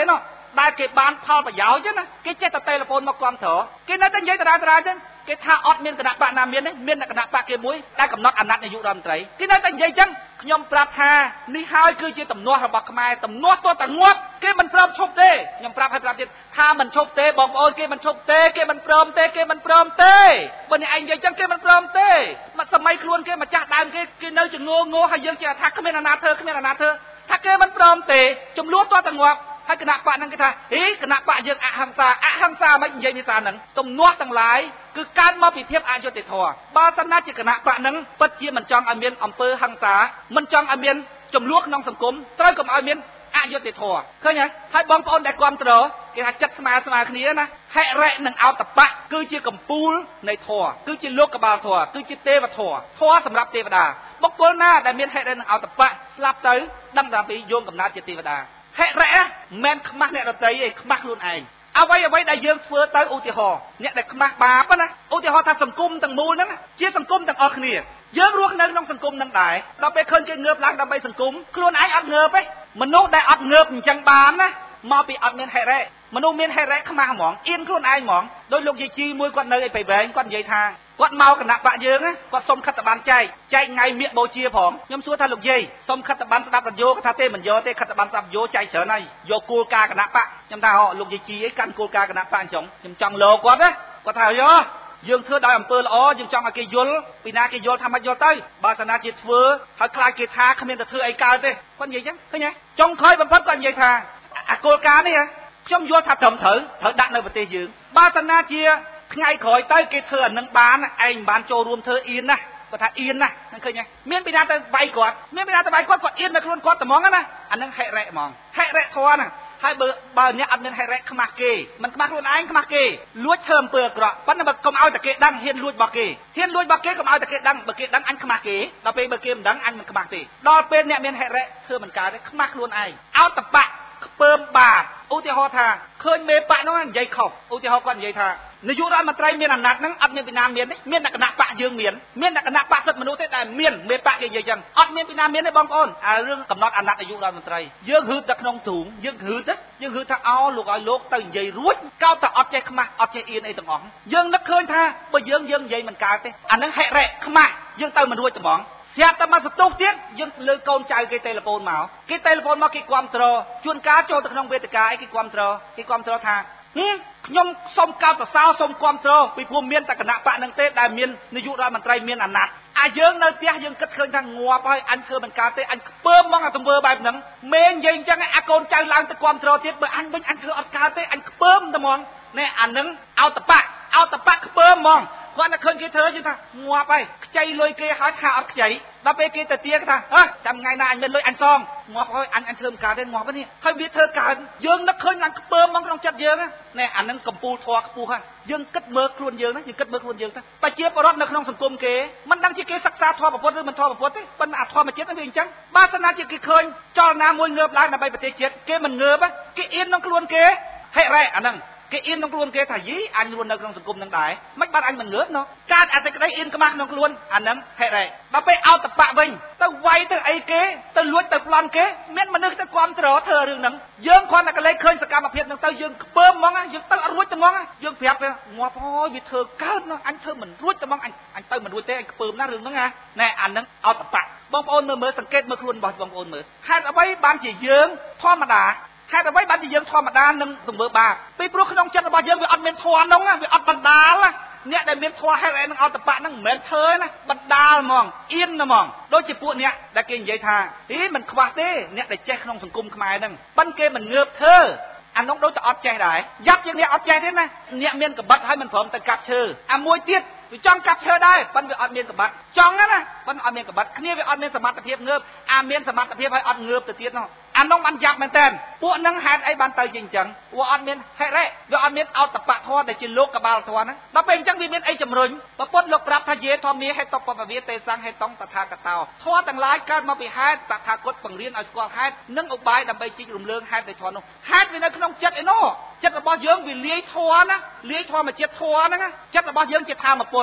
ដែលគេបានផលប្រយោជន៍ចឹងណាគេចេះតែтелефonមកគាំទ្រគេនៅតែនិយាយតារាចឹងគេថាអត់មានគណៈបកណាមានទេមានតែគណៈបកគេមួយដែលកំណត់អាណត្តិនាយករដ្ឋមន្ត្រីគេនៅតែនិយាយចឹងខ្ញុំប្រាប់ថានេះហើយគឺជាទំនាស់របស់ខ្មែរទំនាស់ទោះតែងាប់គេមិនព្រមឈប់ទេខ្ញុំប្រាប់ឲ្យប្រាប់ទៀតថាមិនឈប់ទេបងប្អូនគេមិនឈប់ទេគេមិនព្រមទេគេមិនព្រមទេបើនេះឯងនិយាយចឹងគេមិនព្រមទេមកសម័យខ្លួនគេម្ចាស់ដើមគេនៅជាងងហើយយើងជាថាគ្មានអាណាធ្វើគ្មានអាណាធ្វើថាគេមិនព្រមទេចំនួនទោះតែងាប់ហើយគណៈបកហ្នឹងគេថាគណៈបកយើងអហិង្សាមិននិយាយភាសាហ្នឹងទំនាស់ទាំងឡាយគឺកើតមកពីភាពអយុត្តិធម៌បើសិនណាជាគណៈបកហ្នឹងពិតជាមិនចង់ឲ្យមានអំពើហិង្សាមិនចង់ឲ្យមានចំនួនក្នុងសង្គមត្រូវកុំឲ្យមានអយុត្តិធម៌ឃើញហើយបងប្អូនដែលគ្រប់គ្រងគេថាចិត្តស្មើគ្នាណាហិរិនិងអតបៈគឺជាកម្ពូលនៃធម៌គឺជាលោកកបាលធម៌គឺជាទេវធម៌ធម៌សម្រាប់ទេវតាបុគ្គលណាដែលមានហិរិនិងអតបៈស្លាប់ទៅដឹងតែពីយោងកំណត់ជាទេវតាហិរិមិនខ្មាស់អ្នកដទៃទេខ្មាស់ខ្លួនឯងអ្វីដែលយើងធ្វើទៅឧទាហរណ៍អ្នកដែលខ្មាស់បាបណាឧទាហរណ៍ថាសង្គមទាំងមូលហ្នឹងជាសង្គមទាំងអស់គ្នាយើងរស់នៅក្នុងសង្គមហ្នឹងដែរដល់ពេលឃើញគេងើបឡើងដើម្បីសង្គមខ្លួនឯងអត់ងើបទេមនុស្សដែលអត់ងើបអញ្ចឹងបានណាមកពីអត់មានហិរិមនុស្សមានហិរិខ្មាស់ហ្មងអៀនខ្លួនឯងហ្មងដោយលោកយាយជីមួយគាត់នៅឯបៃវែងគាត់និយាយថាគាត់មកគណៈបកយើងគាត់សុំខិត្តប័ណ្ណចែកថ្ងៃមៀកបូជាផងខ្ញុំសួរថាលោកយាយសុំខិត្តប័ណ្ណស្ដាប់រយោគាត់ថាទេមិនយកទេខិត្តប័ណ្ណស្ដាប់រយោចែកច្រើនហើយយកគោលការណ៍គណៈបកខ្ញុំថាលោកយាយជីឯងកាន់គោលការណ៍គណៈបកអញ្ចឹងខ្ញុំចង់លោកគាត់ណាគាត់ថាយកយើងធ្វើដោយអំពើល្អយើងចង់ឲ្យគេយល់ពីណាគេយល់ថាមិនយល់ទៅបើសិនណាជាធ្វើហើយខ្លាចគេថាគ្មានតែធ្វើអីកើតទេគាត់និយាយចឹងឃើញទេចុងក្រោយបំផុតគាត់និយាយថាអាគោលការណ៍នេះខ្ញុំយល់ថាត្រឹមត្រូវដាក់នៅប្រទេសយើងបើសិនណាជាថ្ងៃក្រោយទៅគេធ្វើអានឹងបានឯងមិនបានចូលរួមធ្វើអៀនណាគាត់ថាអៀនណាឃើញទេមានពីណាទៅវាយគាត់មានពីណាទៅវាយគាត់អៀននៅខ្លួនគាត់តែហ្មងណាអានឹងហិរិហ្មងហិរិធម៌ណាហើយបើអ្នកអត់មានហិរិខ្មាស់គេមិនខ្មាស់ខ្លួនឯងខ្មាស់គេលួចធ្វើអំពើអាក្រក់ប៉ុន្តែបើកុំឲ្យតែគេដឹងហ៊ានលួចរបស់គេហ៊ានលួចរបស់គេកុំឲ្យតែគេដឹងបើគេដឹងអញខ្មាស់គេដល់ពេលបើគេមិនដឹងអញមិនខ្មាស់ទេដល់ពេលអ្នកមានហិរិធ្វើមិនកើតទេខ្មាស់ខ្លួនឯងអោតបៈខ្ពើមបាបឧទាហរណ៍ថាឃើញមេបៈនោះនិយាយខុសឧទាហរណ៍គាត់និយាយថានាយករដ្ឋមន្ត្រីមានអាណត្តិហ្នឹងអត់មានពីណាមានទេមានតែគណៈបកយើងមានតែគណៈបកសិទ្ធិមនុស្សទេដែលមានមេបៈគេនិយាយចឹងអត់មានពីណាមានទេបងប្អូនរឿងកំណត់អាណត្តិនាយករដ្ឋមន្ត្រីយើងហឺតែក្នុងទ្រូងយើងហឺថាលោកឲ្យលោកទៅនិយាយរួចកោតតែអត់ចេះខ្មាស់អត់ចេះអៀនអីទាំងអស់យើងនឹកឃើញថាបើយើងនិយាយមិនកើតទេអាហ្នឹងហិរិខ្មាស់យើងទៅមិនរួចហ្មងស្រាប់តែមកសន្ទុះទៀតយើងលើកូនចៅគេtelefonមកគេគ្រប់គ្រងជួនកាលចូលទៅក្នុងវេទិកាអីគេគ្រប់គ្រងថាខ្ញុំសូមកោតសរសើរសូមគ្រប់គ្រងពីព្រោះមានតែគណៈបកនឹងទេដែលមាននាយករដ្ឋមន្ត្រីមានអាណត្តិយើងនៅផ្ទះយើងគិតឃើញថាងាប់ហើយអញធ្វើមិនកើតទេអញខ្ពើមមកអាទង្វើបែបហ្នឹងមេនិយាយអញ្ចឹងអាកូនចៅឡើងទៅគ្រប់គ្រងទៀតបើអញវិញអញធ្វើអត់កើតទេអញខ្ពើមតែហ្មងណែអានឹងអោតបៈខ្ពើមហ្មងគាត់តែឃើញគេធ្វើយើងថាងាប់ហើយខ្ចីលុយគេហើយថាអត់ខ្ចីដល់ពេលគេទៅទាគេថាចាំថ្ងៃណាអញមានលុយអញសងងាប់ហើយអញធ្វើមិនកើតទេងាប់ហ្នឹងហើយវាធ្វើកើតយើងនឹកឃើញឡើងខ្ពើមមកក្នុងចិត្តយើងណែអានឹងកម្ពូលធម៌ខ្ពស់ហើយយើងគិតមើលខ្លួនយើងណាយើងគិតមើលខ្លួនយើងទៅប្រជាពលរដ្ឋនៅក្នុងសង្គមគេមិនដឹងជាគេសិក្សាធម៌ប្រពុតឬមិនធម៌ប្រពុតទេប៉ុន្តែអាធម៌ជាតិហ្នឹងវាអញ្ចឹងបើសិនណាជាគេឃើញចលនាមួយងើបឡើងដើម្បីប្រទេសជាតិគេមិនងើបគេអៀនក្នុងខ្លួនគេហិរិអាហ្នឹងគេអៀនក្នុងខ្លួនគេថាយីអញរស់នៅក្នុងសង្គមនឹងដែរមិនបានអញមិនងើបណោះកើតអតិក្តីអៀនខ្មាស់ក្នុងខ្លួនអាហ្នឹងហិរិដល់ពេលអោតបៈវិញទៅវាយទៅអីគេទៅលួចទៅប្លន់គេមានមនុស្សទៅគ្រប់គ្រងធ្វើរឿងហ្នឹងយើងគ្រាន់តែកលេចឃើញសកម្មភាពហ្នឹងទៅយើងខ្ពើមហ្មងយើងទៅអត់រួចតែហ្មងយើងប្រាប់វាងាប់ហើយវាធ្វើកើតណោះអញធ្វើមិនរួចតែហ្មងអញទៅមិនរួចទេអញខ្ពើមណារឿងហ្នឹងណាណែអាហ្នឹងអោតបៈបងប្អូនមើលសង្កេតមើលខ្លួនរបស់បងប្អូនមើលហេតុអ្វីបានជាយើងធម្មតាហេតុអ្វីបានជាយើងធម្មតានឹងទង្វើបាបពីព្រោះក្នុងចិត្តរបស់យើងវាអត់មានធម៌នោះវាអត់បណ្ដាលអ្នកដែលមានធម៌ហេតុអីនឹងអត់តបៈហ្នឹងមិនមែនធ្វើណាបណ្ដាលហ្មងអៀនហ្មងដូចជាពួកអ្នកដែលគេនិយាយថាមិនខ្វះទេអ្នកដែលចេះក្នុងសង្គមខ្មែរហ្នឹងប៉ិនគេមិនងើបធ្វើអានោះដូចតែអត់ចេះដែរយ៉ាប់ជាងអ្នកអត់ចេះទេណាអ្នកមានកបិតហើយមិនព្រមទៅកាប់ឈើអាមួយទៀតវាចង់កាប់ឈើដែរប៉ុន្តែវាអត់មានកបិតចង់ណាប៉ុន្តែអត់មានកបិតគ្នាវាអត់មានសមត្ថភាពងើបមានសមត្ថភាពហើយអត់ងើបទៅទៀតនោះអានោះបានយ៉ាប់មែនតើពួកហ្នឹងហេតុអីបានទៅជាអញ្ចឹងវាអត់មានហេរិវាអត់មានអោតបៈធម៌ដែលជាលោកកបាលធម៌ហ្នឹងដល់ពេលអញ្ចឹងវាមានអីជំរុញប្រពុតលោកប្រាប់ថាយេធម្មាហេតុបពវិទេសង្ឃហេតុងតថាគតោធម៌ទាំងឡាយកើតមកពីហេតុតថាគតបង្រៀនឲ្យស្គាល់ហេតុនិងឧបាយដើម្បីជីករំលើងហេតុនៃធម៌នោះហេតុវានៅក្នុងចិត្តឯនោះចិត្តរបស់យើងវាលាយធម៌ណាលាយធម្មជាតិធម៌ហ្នឹងចិត្តរបស់យើងជាធម្មពលអា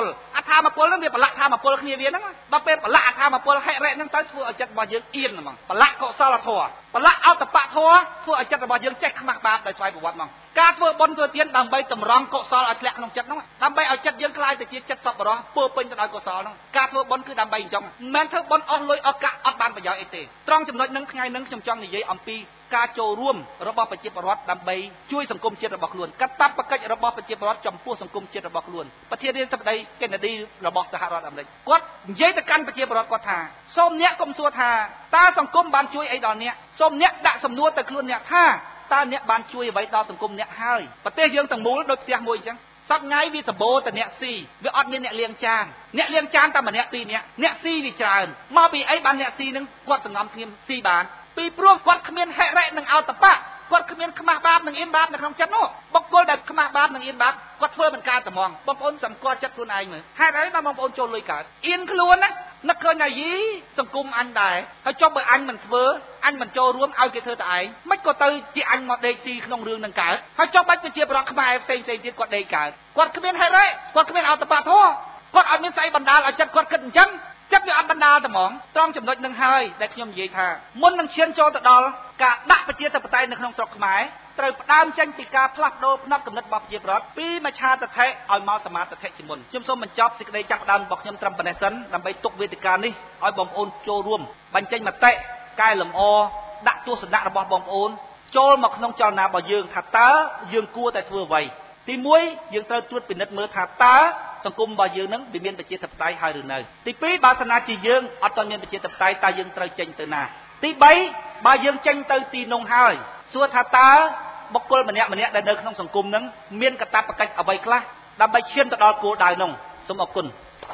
ថាមពលហ្នឹងវាប្រឡាក់ថាមពលគ្នាវាហ្នឹងដល់ពេលប្រឡាក់ថាមពលហិរៈហ្នឹងទៅធ្វើឲ្យចិត្តរបស់យើងអៀនហ្មងប្រឡាក់កុសលធម៌ប្រឡាក់អតបៈធម៌ធ្វើឲ្យចិត្តរបស់យើងចេះខ្មាស់បាបដោយស្វ័យប្រវត្តិហ្មងការធ្វើបុណ្យធ្វើទានដើម្បីតម្រង់កុសលឲ្យធ្លាក់ក្នុងចិត្តហ្នឹងដើម្បីឲ្យចិត្តយើងក្លាយទៅជាចិត្តសប្បុរសពោពេញទៅដោយកុសលហ្នឹងការធ្វើបុណ្យគឺដើម្បីអញ្ចឹងមិនមែនធ្វើបុណ្យអស់លុយអស់កាក់អត់បានប្រយោជន៍អីទេត្រង់ចំណុចហ្នឹងថ្ងៃហ្នឹងខ្ញុំចង់និយាយអំពីការចូលរួមរបស់ប្រជាពលរដ្ឋដើម្បីជួយសង្គមជាតិរបស់ខ្លួនកាតព្វកិច្ចរបស់ប្រជាពលរដ្ឋចំពោះសង្គមជាតិរបស់ខ្លួនប្រធានាធិបតីកេណេឌីរបស់សហរដ្ឋអាមេរិកគាត់និយាយទៅកាន់ប្រជាពលរដ្ឋគាត់ថាសូមអ្នកកុំសួរថាតើសង្គមបានជួយអីដល់អ្នកសូមអ្នកដាក់សំណួរទៅខ្លួនអ្នកថាតើអ្នកបានជួយអ្វីដល់សង្គមអ្នកហើយប្រទេសយើងទាំងមូលដូចផ្ទះមួយអញ្ចឹងសប្ថ្ងៃវាសម្បូរតែអ្នកស៊ីវាអត់មានអ្នកលាងចានតែម្នាក់ពីរនាក់អ្នកស៊ីវាច្រើនមកពីអីបានអ្នកស៊ីនឹងគាត់សង្ងំគ្នាស៊ីបានពីព្រោះគាត់គ្មានហិរៈនិងអតបៈគាត់គ្មានខ្មាស់បាបនិងអៀនបាបនៅក្នុងចិត្តនោះបុគ្គលដែលខ្មាស់បាបនិងអៀនបាបគាត់ធ្វើមិនកើតតែហ្មងបងប្អូនសម្គាល់ចិត្តខ្លួនឯងមើលហេតុអីបានបងប្អូនចូលលុយកើតអៀនខ្លួនណានឹកឃើញថាយីសង្គមអញដែរហើយចុះបើអញមិនធ្វើអញមិនចូលរួមឲ្យគេធ្វើតែឯងមិនក៏ទៅជាអញមកដេកស៊ីក្នុងរឿងនឹងកើតហើយចុះបាច់ជាប្រកខ្មែរផ្សេងទៀតគាត់ដេកកើតគាត់គ្មានហេរៈគាត់គ្មានអតបៈធម៌គាត់អត់មានស្អីបណ្ដាលឲ្យចិត្តគាត់គិតអញ្ចឹងចិត្តវាអត់បណ្ដាលតែហ្មងត្រង់ចំណុចនឹងហើយដែលខ្ញុំនិយាយថាមុននឹងឈានចូលទៅដល់ការដាក់ប្រជាធិបតេយ្យនៅក្នុងស្រុកខ្មែរត្រូវផ្ដើមចេញពីការផ្លាស់ប្ដូរផ្នត់គំនិតរបស់ប្រជាពលរដ្ឋពីមច្ឆាទិដ្ឋិឲ្យមកសមាទិដ្ឋិជាមុនខ្ញុំសូមបញ្ចប់សេចក្តីចាប់ផ្ដើមរបស់ខ្ញុំត្រឹមប៉ុណ្ណេះសិនដើម្បីទុកវេទិកានេះឲ្យបងប្អូនចូលរួមបញ្ចេញមតិកែលម្អដាក់ទស្សនៈរបស់បងប្អូនចូលមកក្នុងចលនារបស់យើងថាតើយើងគួរតែធ្វើអ្វីទី1យើងត្រូវត្រួតពិនិត្យមើលថាតើសង្គមរបស់យើងនឹងវាមានប្រជាធិបតេយ្យហើយឬនៅទី2បើសិនណាជាយើងអត់ទាន់មានប្រជាធិបតេយ្យតើយើងត្រូវចេញទៅណាទី3បើយើងចេញទៅទីនោះហើយសួរថាតើបុគ្គលម្នាក់ដែលនៅក្នុងសង្គមនឹងមានកាតព្វកិច្ចអ្វីខ្លះដើម្បីឈានទៅដល់គោលដៅនោះសូមអរគុណ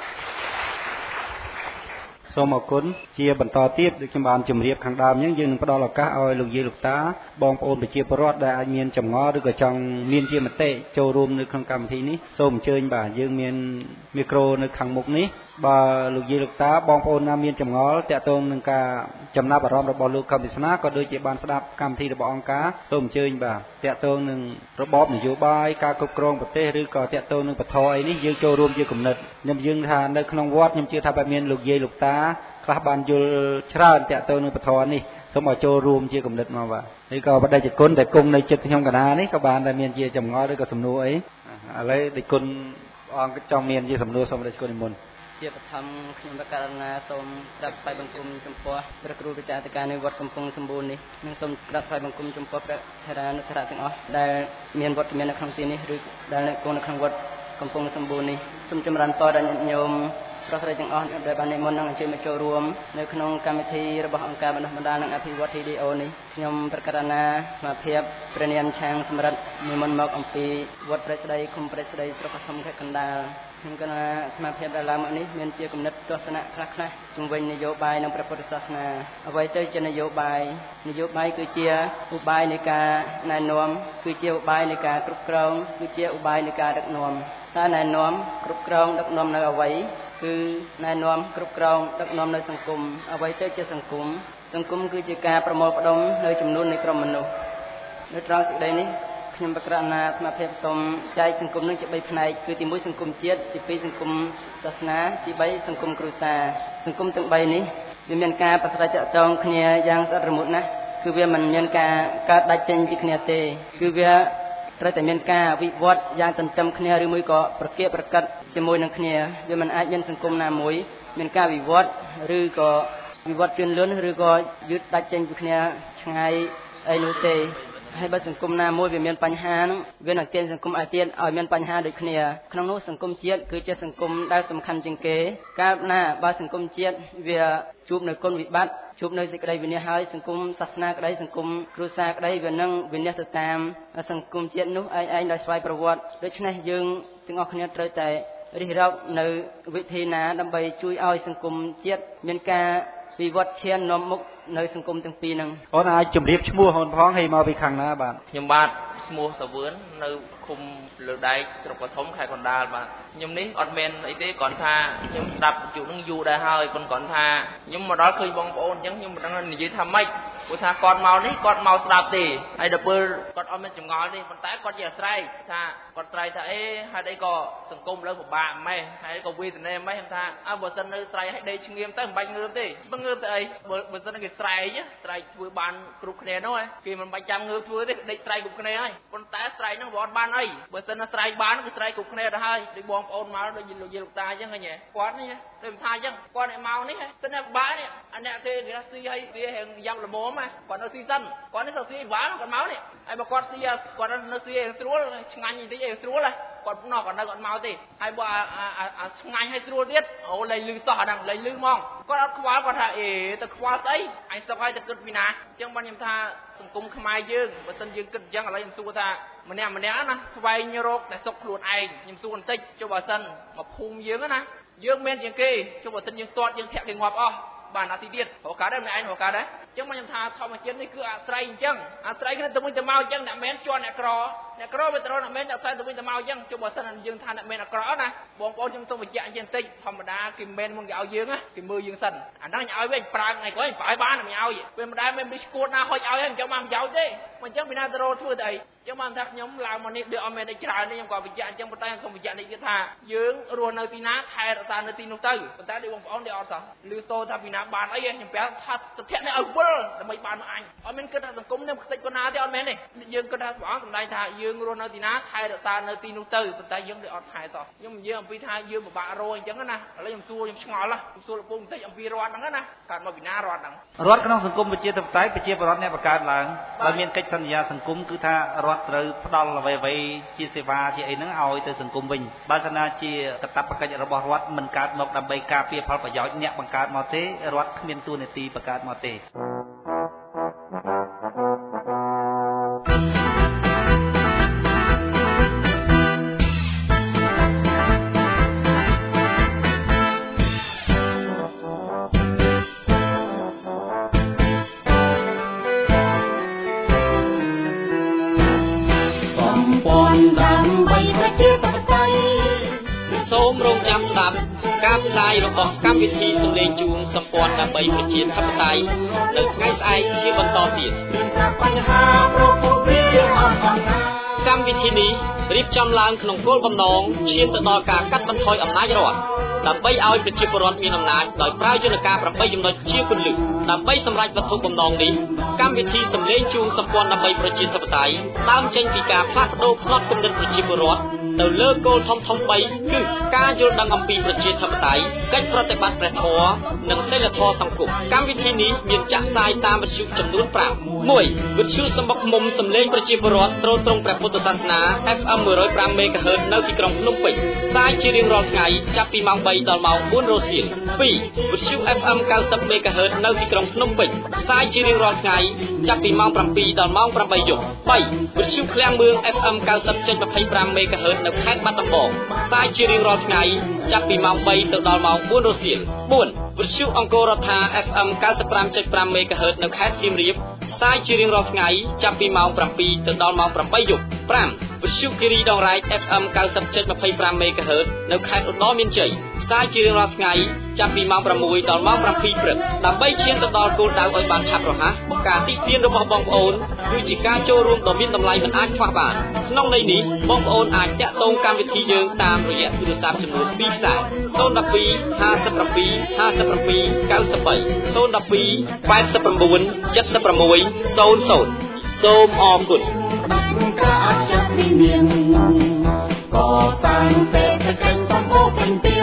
សូមអរគុណជាបន្តទៀតដូចខ្ញុំបានជម្រាបខាងដើមអញ្ចឹងយើងនឹងផ្ដល់ឱកាសឲ្យលោកយាយលោកតាបងប្អូនប្រជាពលរដ្ឋដែលអាចមានចម្ងល់ឬក៏ចង់មានជាមតិចូលរួមនៅក្នុងកម្មវិធីនេះសូមអញ្ជើញបាទយើងមានមីក្រូនៅខាងមុខនេះបើលោកយាយលោកតាបងប្អូនណាមានចម្ងល់តាក់ទងនឹងការចំណាប់អារម្មណ៍របស់លោកកឹមវិស្នាក៏ដូចជាបានស្ដាប់កម្មវិធីរបស់អង្គការសូមអញ្ជើញបាទតាក់ទងនឹងរបបនយោបាយការគ្រប់គ្រងប្រទេសឬក៏តាក់ទងនឹងបទអីនេះយើងចូលរួមជាគំនិតខ្ញុំយើងថានៅក្នុងវត្តខ្ញុំជឿថាបើមានលោកយាយលោកតាខ្លះបានយល់ច្រើនតាក់ទងនឹងបទនេះសូមឲ្យចូលរួមជាគំនិតមកបាទឬក៏បដិជគុណដែលគង់នៅចិត្តខ្ញុំកណានេះក៏បានតែមានជាចម្ងល់ឬក៏សំណួរអីឥឡូវដេចគុណអង្គចង់មានជាសំណួរសូមដេចគុណនិមន្តជាបឋមខ្ញុំបកករណាសូមក្រាបថ្វាយបង្គំចំពោះព្រះគ្រូវិចារតការនៅវត្តកំពង់សម្បូរនេះនិងសូមក្រាបថ្វាយបង្គំចំពោះព្រះថេរានុថេរៈទាំងអស់ដែលមានវត្តមាននៅក្នុងទីនេះឬដែលនៅគង់នៅក្នុងវត្តកំពង់សម្បូរនេះសូមចម្រើនពរដល់ញាតិញោមប្រុសស្រីទាំងអស់ដែលបាននិមន្តនិងអញ្ជើញមកចូលរួមនៅក្នុងកម្មវិធីរបស់អង្គការបណ្ដុះបណ្ដាលនិងអភិវឌ្ឍ TDO នេះខ្ញុំប្រកាសណាសមាភិបព្រះនាមឆាងសម្រិទ្ធនិមន្តមកអំពីវត្តព្រះស្ដីឃុំព្រះស្ដីស្រុកកសំខេត្តកណ្ដាលខ្ញុំគណៈសមាភិបដែលឡើងមកនេះមានជាគំនិតទស្សនៈខ្លះៗជុំវិញនយោបាយនិងព្រះពុទ្ធសាសនាអ្វីទៅជានយោបាយគឺជាឧបាយនៃការណែនាំគឺជាឧបាយនៃការគ្រប់គ្រងគឺជាឧបាយនៃការដឹកនាំតើណែនាំគ្រប់គ្រងដឹកនាំនៅអ្វីគឺណែនាំគ្រប់គ្រងដឹកនាំនៅសង្គមអ្វីទៅជាសង្គមគឺជាការប្រមូលផ្ដុំនៅចំនួននៃក្រុមមនុស្សនៅត្រង់សេចក្តីនេះខ្ញុំបក្រាណាអាត្មាភាពសូមចែកសង្គមនឹងជា3ផ្នែកគឺទី1សង្គមជាតិទី2សង្គមសាសនាទី3សង្គមគ្រួសារសង្គមទាំង3នេះវាមានការប្រស្រ័យទាក់ទងគ្នាយ៉ាងស្អិតរមួតណាស់គឺវាមិនមានការកើតដាច់ចេញពីគ្នាទេគឺវាត្រូវតែមានការវិវត្តយ៉ាងទន្ទឹមគ្នាឬមួយក៏ប្រកៀកប្រកិតជាមួយនឹងគ្នាវាមិនអាចមានសង្គមណាមួយមានការវិវត្តឬក៏វិវត្តជឿនលឿនឬក៏យឺតដាច់ចេញពីគ្នាឆ្ងាយអីនោះទេហើយបើសង្គមណាមួយវាមានបញ្ហានោះវានឹងទាញសង្គមឯទៀតឲ្យមានបញ្ហាដូចគ្នាក្នុងនោះសង្គមជាតិគឺជាសង្គមដែលសំខាន់ជាងគេកាលណាបើសង្គមជាតិវាជួបនៅគុណវិបត្តិជួបនៅសេចក្តីវិនាសហើយសង្គមសាសនាក្តីសង្គមគ្រួសារក្តីវានឹងវិនាសទៅតាមសង្គមជាតិនោះឯងដោយស្វ័យប្រវត្តិដូច្នេះយើងទាំងអស់គ្នាត្រូវតែរិះរកនៅវិធីណាដើម្បីជួយឲ្យសង្គមជាតិមានការវិវត្តឈាននាំមុខនៅសង្គមទាំងពីរហ្នឹងអូនអាចជម្រាបឈ្មោះអូនផងហើយមកពីខាងណាបាទខ្ញុំបាទស្មោះតាវឿននៅឃុំលើដៃស្រុកបឋមខេត្តកណ្ដាលបាទខ្ញុំនេះអត់មានអីទេគ្រាន់ថាខ្ញុំស្ដាប់យុនឹងយូរដែរហើយប៉ុន្តែគ្រាន់ថាខ្ញុំមកដល់ឃើញបងប្អូនអញ្ចឹងខ្ញុំមិនដឹងនិយាយថាម៉េចព្រោះថាគាត់មកនេះគាត់មកស្ដាប់ទេហើយដល់ពេលគាត់អត់មានចម្ងល់ទេប៉ុន្តែគាត់ជាអាស្រ័យថាគាត់ស្រ័យថាហេតុអីក៏សង្គមលើពិបាកម៉េះហើយក៏វេទនាម៉េះខ្ញុំថាបើសិននៅស្រ័យឲ្យដេកឆ្ងៀមទៅមិនបាច់ងើបទេបើងើបទៅអីបើសិនគេស្រែកធ្វើបានគ្រប់គ្នានោះគេមិនបាច់ចាំងើបធ្វើទេដេកស្រែកគ្រប់គ្នាហើយប៉ុន្តែស្រែកហ្នឹងវាអត់បានអីបើសិនណាស្រែកបានគឺស្រែកគ្រប់គ្នាទៅហើយដូចបងប្អូនមកដូចលោកយាយលោកតាអញ្ចឹងឃើញទេគាត់នេះដូចថាអញ្ចឹងគាត់អ្នកមកនេះទៅអ្នកបាក់នេះអាអ្នកគេស៊ីឲ្យវារៀងយ៉ាប់ល្មមគាត់នៅស៊ីសិនគាត់នេះទៅស៊ីបានគាត់មកនេះហើយបើគាត់ស៊ីគាត់នៅស៊ីឲ្យស្រួលឆ្ងាញ់បន្តិចឲ្យស្រួលគាត់ណោះគាត់នៅគាត់មកទេហើយបើអាឆ្ងាញ់ឲ្យស្រួលទៀតអូលេងលឺសោះអាហ្នឹងលេងលឺហ្មងគាត់អត់ខ្វល់គាត់ថាទៅខ្វល់ស្អីអញសុកឲ្យទៅគិតពីណាអញ្ចឹងបានខ្ញុំថាសង្គមខ្មែរយើងបើសិនយើងគិតអញ្ចឹងឥឡូវខ្ញុំសួរថាម្នាក់ណាស្វែងរកតែសុខខ្លួនឯងខ្ញុំសួរបន្តិចចុះបើសិនមកភូមិយើងណាយើងមានជាងគេចុះបើសិនយើងទាត់យើងធាក់គេងាប់អស់បានអាទីទៀតរកកើតដែរម្នាក់ឯងរកកើតដែរអញ្ចឹងខ្ញុំថាធម្មជាតិនេះគឺអាស្រ័យអញ្ចឹងអាស្រ័យគ្នាទៅវិញទៅមកអញ្ចឹងអ្នកមែនជន់អ្នកក្រវាទៅអ្នកមែនអ្នកស្រ័យទៅវិញទៅមកអញ្ចឹងចុះបើសិនយើងថាអ្នកមែនអាក្រក់ណាបងប្អូនខ្ញុំសូមបញ្ជាក់អញ្ចឹងបន្តិចធម្មតាគេមែនមកគេឲ្យយើងគេមើលយើងសិនអាហ្នឹងឲ្យវិញប្រើថ្ងៃក្រោយប្រើបានមិនឲ្យពេលមិនដែលមានពីឈួតណាហុចឲ្យអញ្ចឹងបានប្រយោជន៍ទេអញ្ចឹងពីណាទៅរកធ្វើទៅអីអញ្ចឹងបានថាខ្ញុំឡើងមកនេះដូចអត់មានអីច្រើនទេខ្ញុំក៏បញ្ជាក់អញ្ចឹងប៉ុន្តែខ្ញុំបញ្ជាក់នេះគឺថាយើងរស់នៅទីណាថែរក្សានៅទីនោះទៅប៉ុន្តែដូចបងប្អូនដែលអត់សោះឮសូរថាពីណាបានអីខ្ញុំប្រាប់ថាស្ថិតនេះឲ្យវិលដើម្បីបានមកអញអត់មានគិតថាសង្គមនេះខ្ទេចប៉ុណ្ណាទេអត់មែនទេយើងគិតថាព្រះអង្គសម្ដែងថាយើងរស់នៅទីណាថែរក្សានៅទីនោះទៅប៉ុន្តែយើងដូចអត់ថែសោះខ្ញុំនិយាយអំពីថាយើងពិបាករកអញ្ចឹងណាឥឡូវខ្ញុំសួរខ្ញុំឆ្ងល់ខ្ញុំសួរលោកពូបន្តិចអំពីរដ្ឋហ្នឹងណាកើតមកពីណារដ្ឋហ្នឹងរដ្ឋក្នុងសង្គមប្រជាធិបតេយ្យប្រជាពលរដ្ឋអ្នកបង្កើតឡើងដោយមានកិច្ចសន្យាសង្គមគឺថារដ្ឋត្រូវផ្ដល់អ្វីជាសេវាជាអីហ្នឹងឲ្យទៅសង្គមវិញបើសិនណាជាកាតព្វកិច្ចរបស់រដ្ឋមិនកើតមកដើម្បីការពារផលប្រយោជន៍អ្នកបង្កើតមកទេរដ្ឋគ្មានតួនាទីបង្កើតមកទេសូមរងចាំស្ដាប់ការផ្សាយរបស់កម្មវិធីសំឡេងជួងសម្ព័ន្ធដើម្បីប្រជាធិបតេយ្យនៅថ្ងៃស្អែកជាបន្តទៀតកម្មវិធីនេះរៀបចំឡើងក្នុងគោលបំណងឈានទៅដល់ការកាត់បន្ថយអំណាចរដ្ឋដើម្បីឲ្យប្រជាពលរដ្ឋមានអំណាចដោយប្រើយន្តការ8ចំណុចជាគន្លឹះដើម្បីសម្រេចវត្ថុបំណងនេះកម្មវិធីសំឡេងជួងសម្ព័ន្ធដើម្បីប្រជាធិបតេយ្យដើមចេញពីការផ្លាស់ប្ដូរផ្នត់គំនិតប្រជាពលរដ្ឋទៅលើគោលធំ3គឺការយល់ដឹងអំពីប្រជាធិបតេយ្យកិច្ចប្រតិបត្តិព្រះធម៌និងសីលធម៌សង្គមកម្មវិធីនេះមានចាក់ផ្សាយតាមវិទ្យុចំនួន5 1វិទ្យុសម្បុកឃុំសំឡេងប្រជាពលរដ្ឋទ្រទ្រង់ព្រះពុទ្ធសាសនា FM 105 MHz នៅទីក្រុងភ្នំពេញផ្សាយជារៀងរាល់ថ្ងៃចាប់ពីម៉ោង3ដល់ម៉ោង4រសៀល 2វិទ្យុ FM 90 MHz នៅទីក្រុងភ្នំពេញផ្សាយជារៀងរាល់ថ្ងៃចាប់ពីម៉ោង7ដល់ម៉ោង8យប់ 3វិទ្យុឃ្លាំងមឿង FM 90.25 MHz នៅខេត្តបាត់ដំបងផ្សាយជារៀងរាល់ថ្ងៃចាប់ពីម៉ោង3ទៅដល់ម៉ោង4រសៀល 4វិទ្យុអង្គររដ្ឋា FM 95.5 MHz នៅខេត្តសៀមរាបផ្សាយជារៀងរាល់ថ្ងៃចាប់ពីម៉ោង7ទៅដល់ម៉ោង8យប់ 5វិទ្យុគិរីដងរ៉ែក FM 90.25 MHz នៅខេត្តឧត្តរមានជ័យផ្សាយជារៀងរាល់ថ្ងៃចាប់ពីម៉ោង6ដល់ម៉ោង7ព្រឹកដើម្បីឈានទៅដល់គោលដៅឲ្យបានឆាប់រហ័សការទីទានរបស់បងប្អូនគឺជាការចូលរួមដ៏មានតម្លៃមិនអាចខ្វះបានក្នុងន័យនេះបងប្អូនអាចតាក់ទងកម្មវិធីយើងតាមរយៈទូរស័ព្ទចំនួន2ខ្សែ012 57 57 93 012 89 76 00សូមអរគុណក៏តាំងតែកិច្ចតំបន់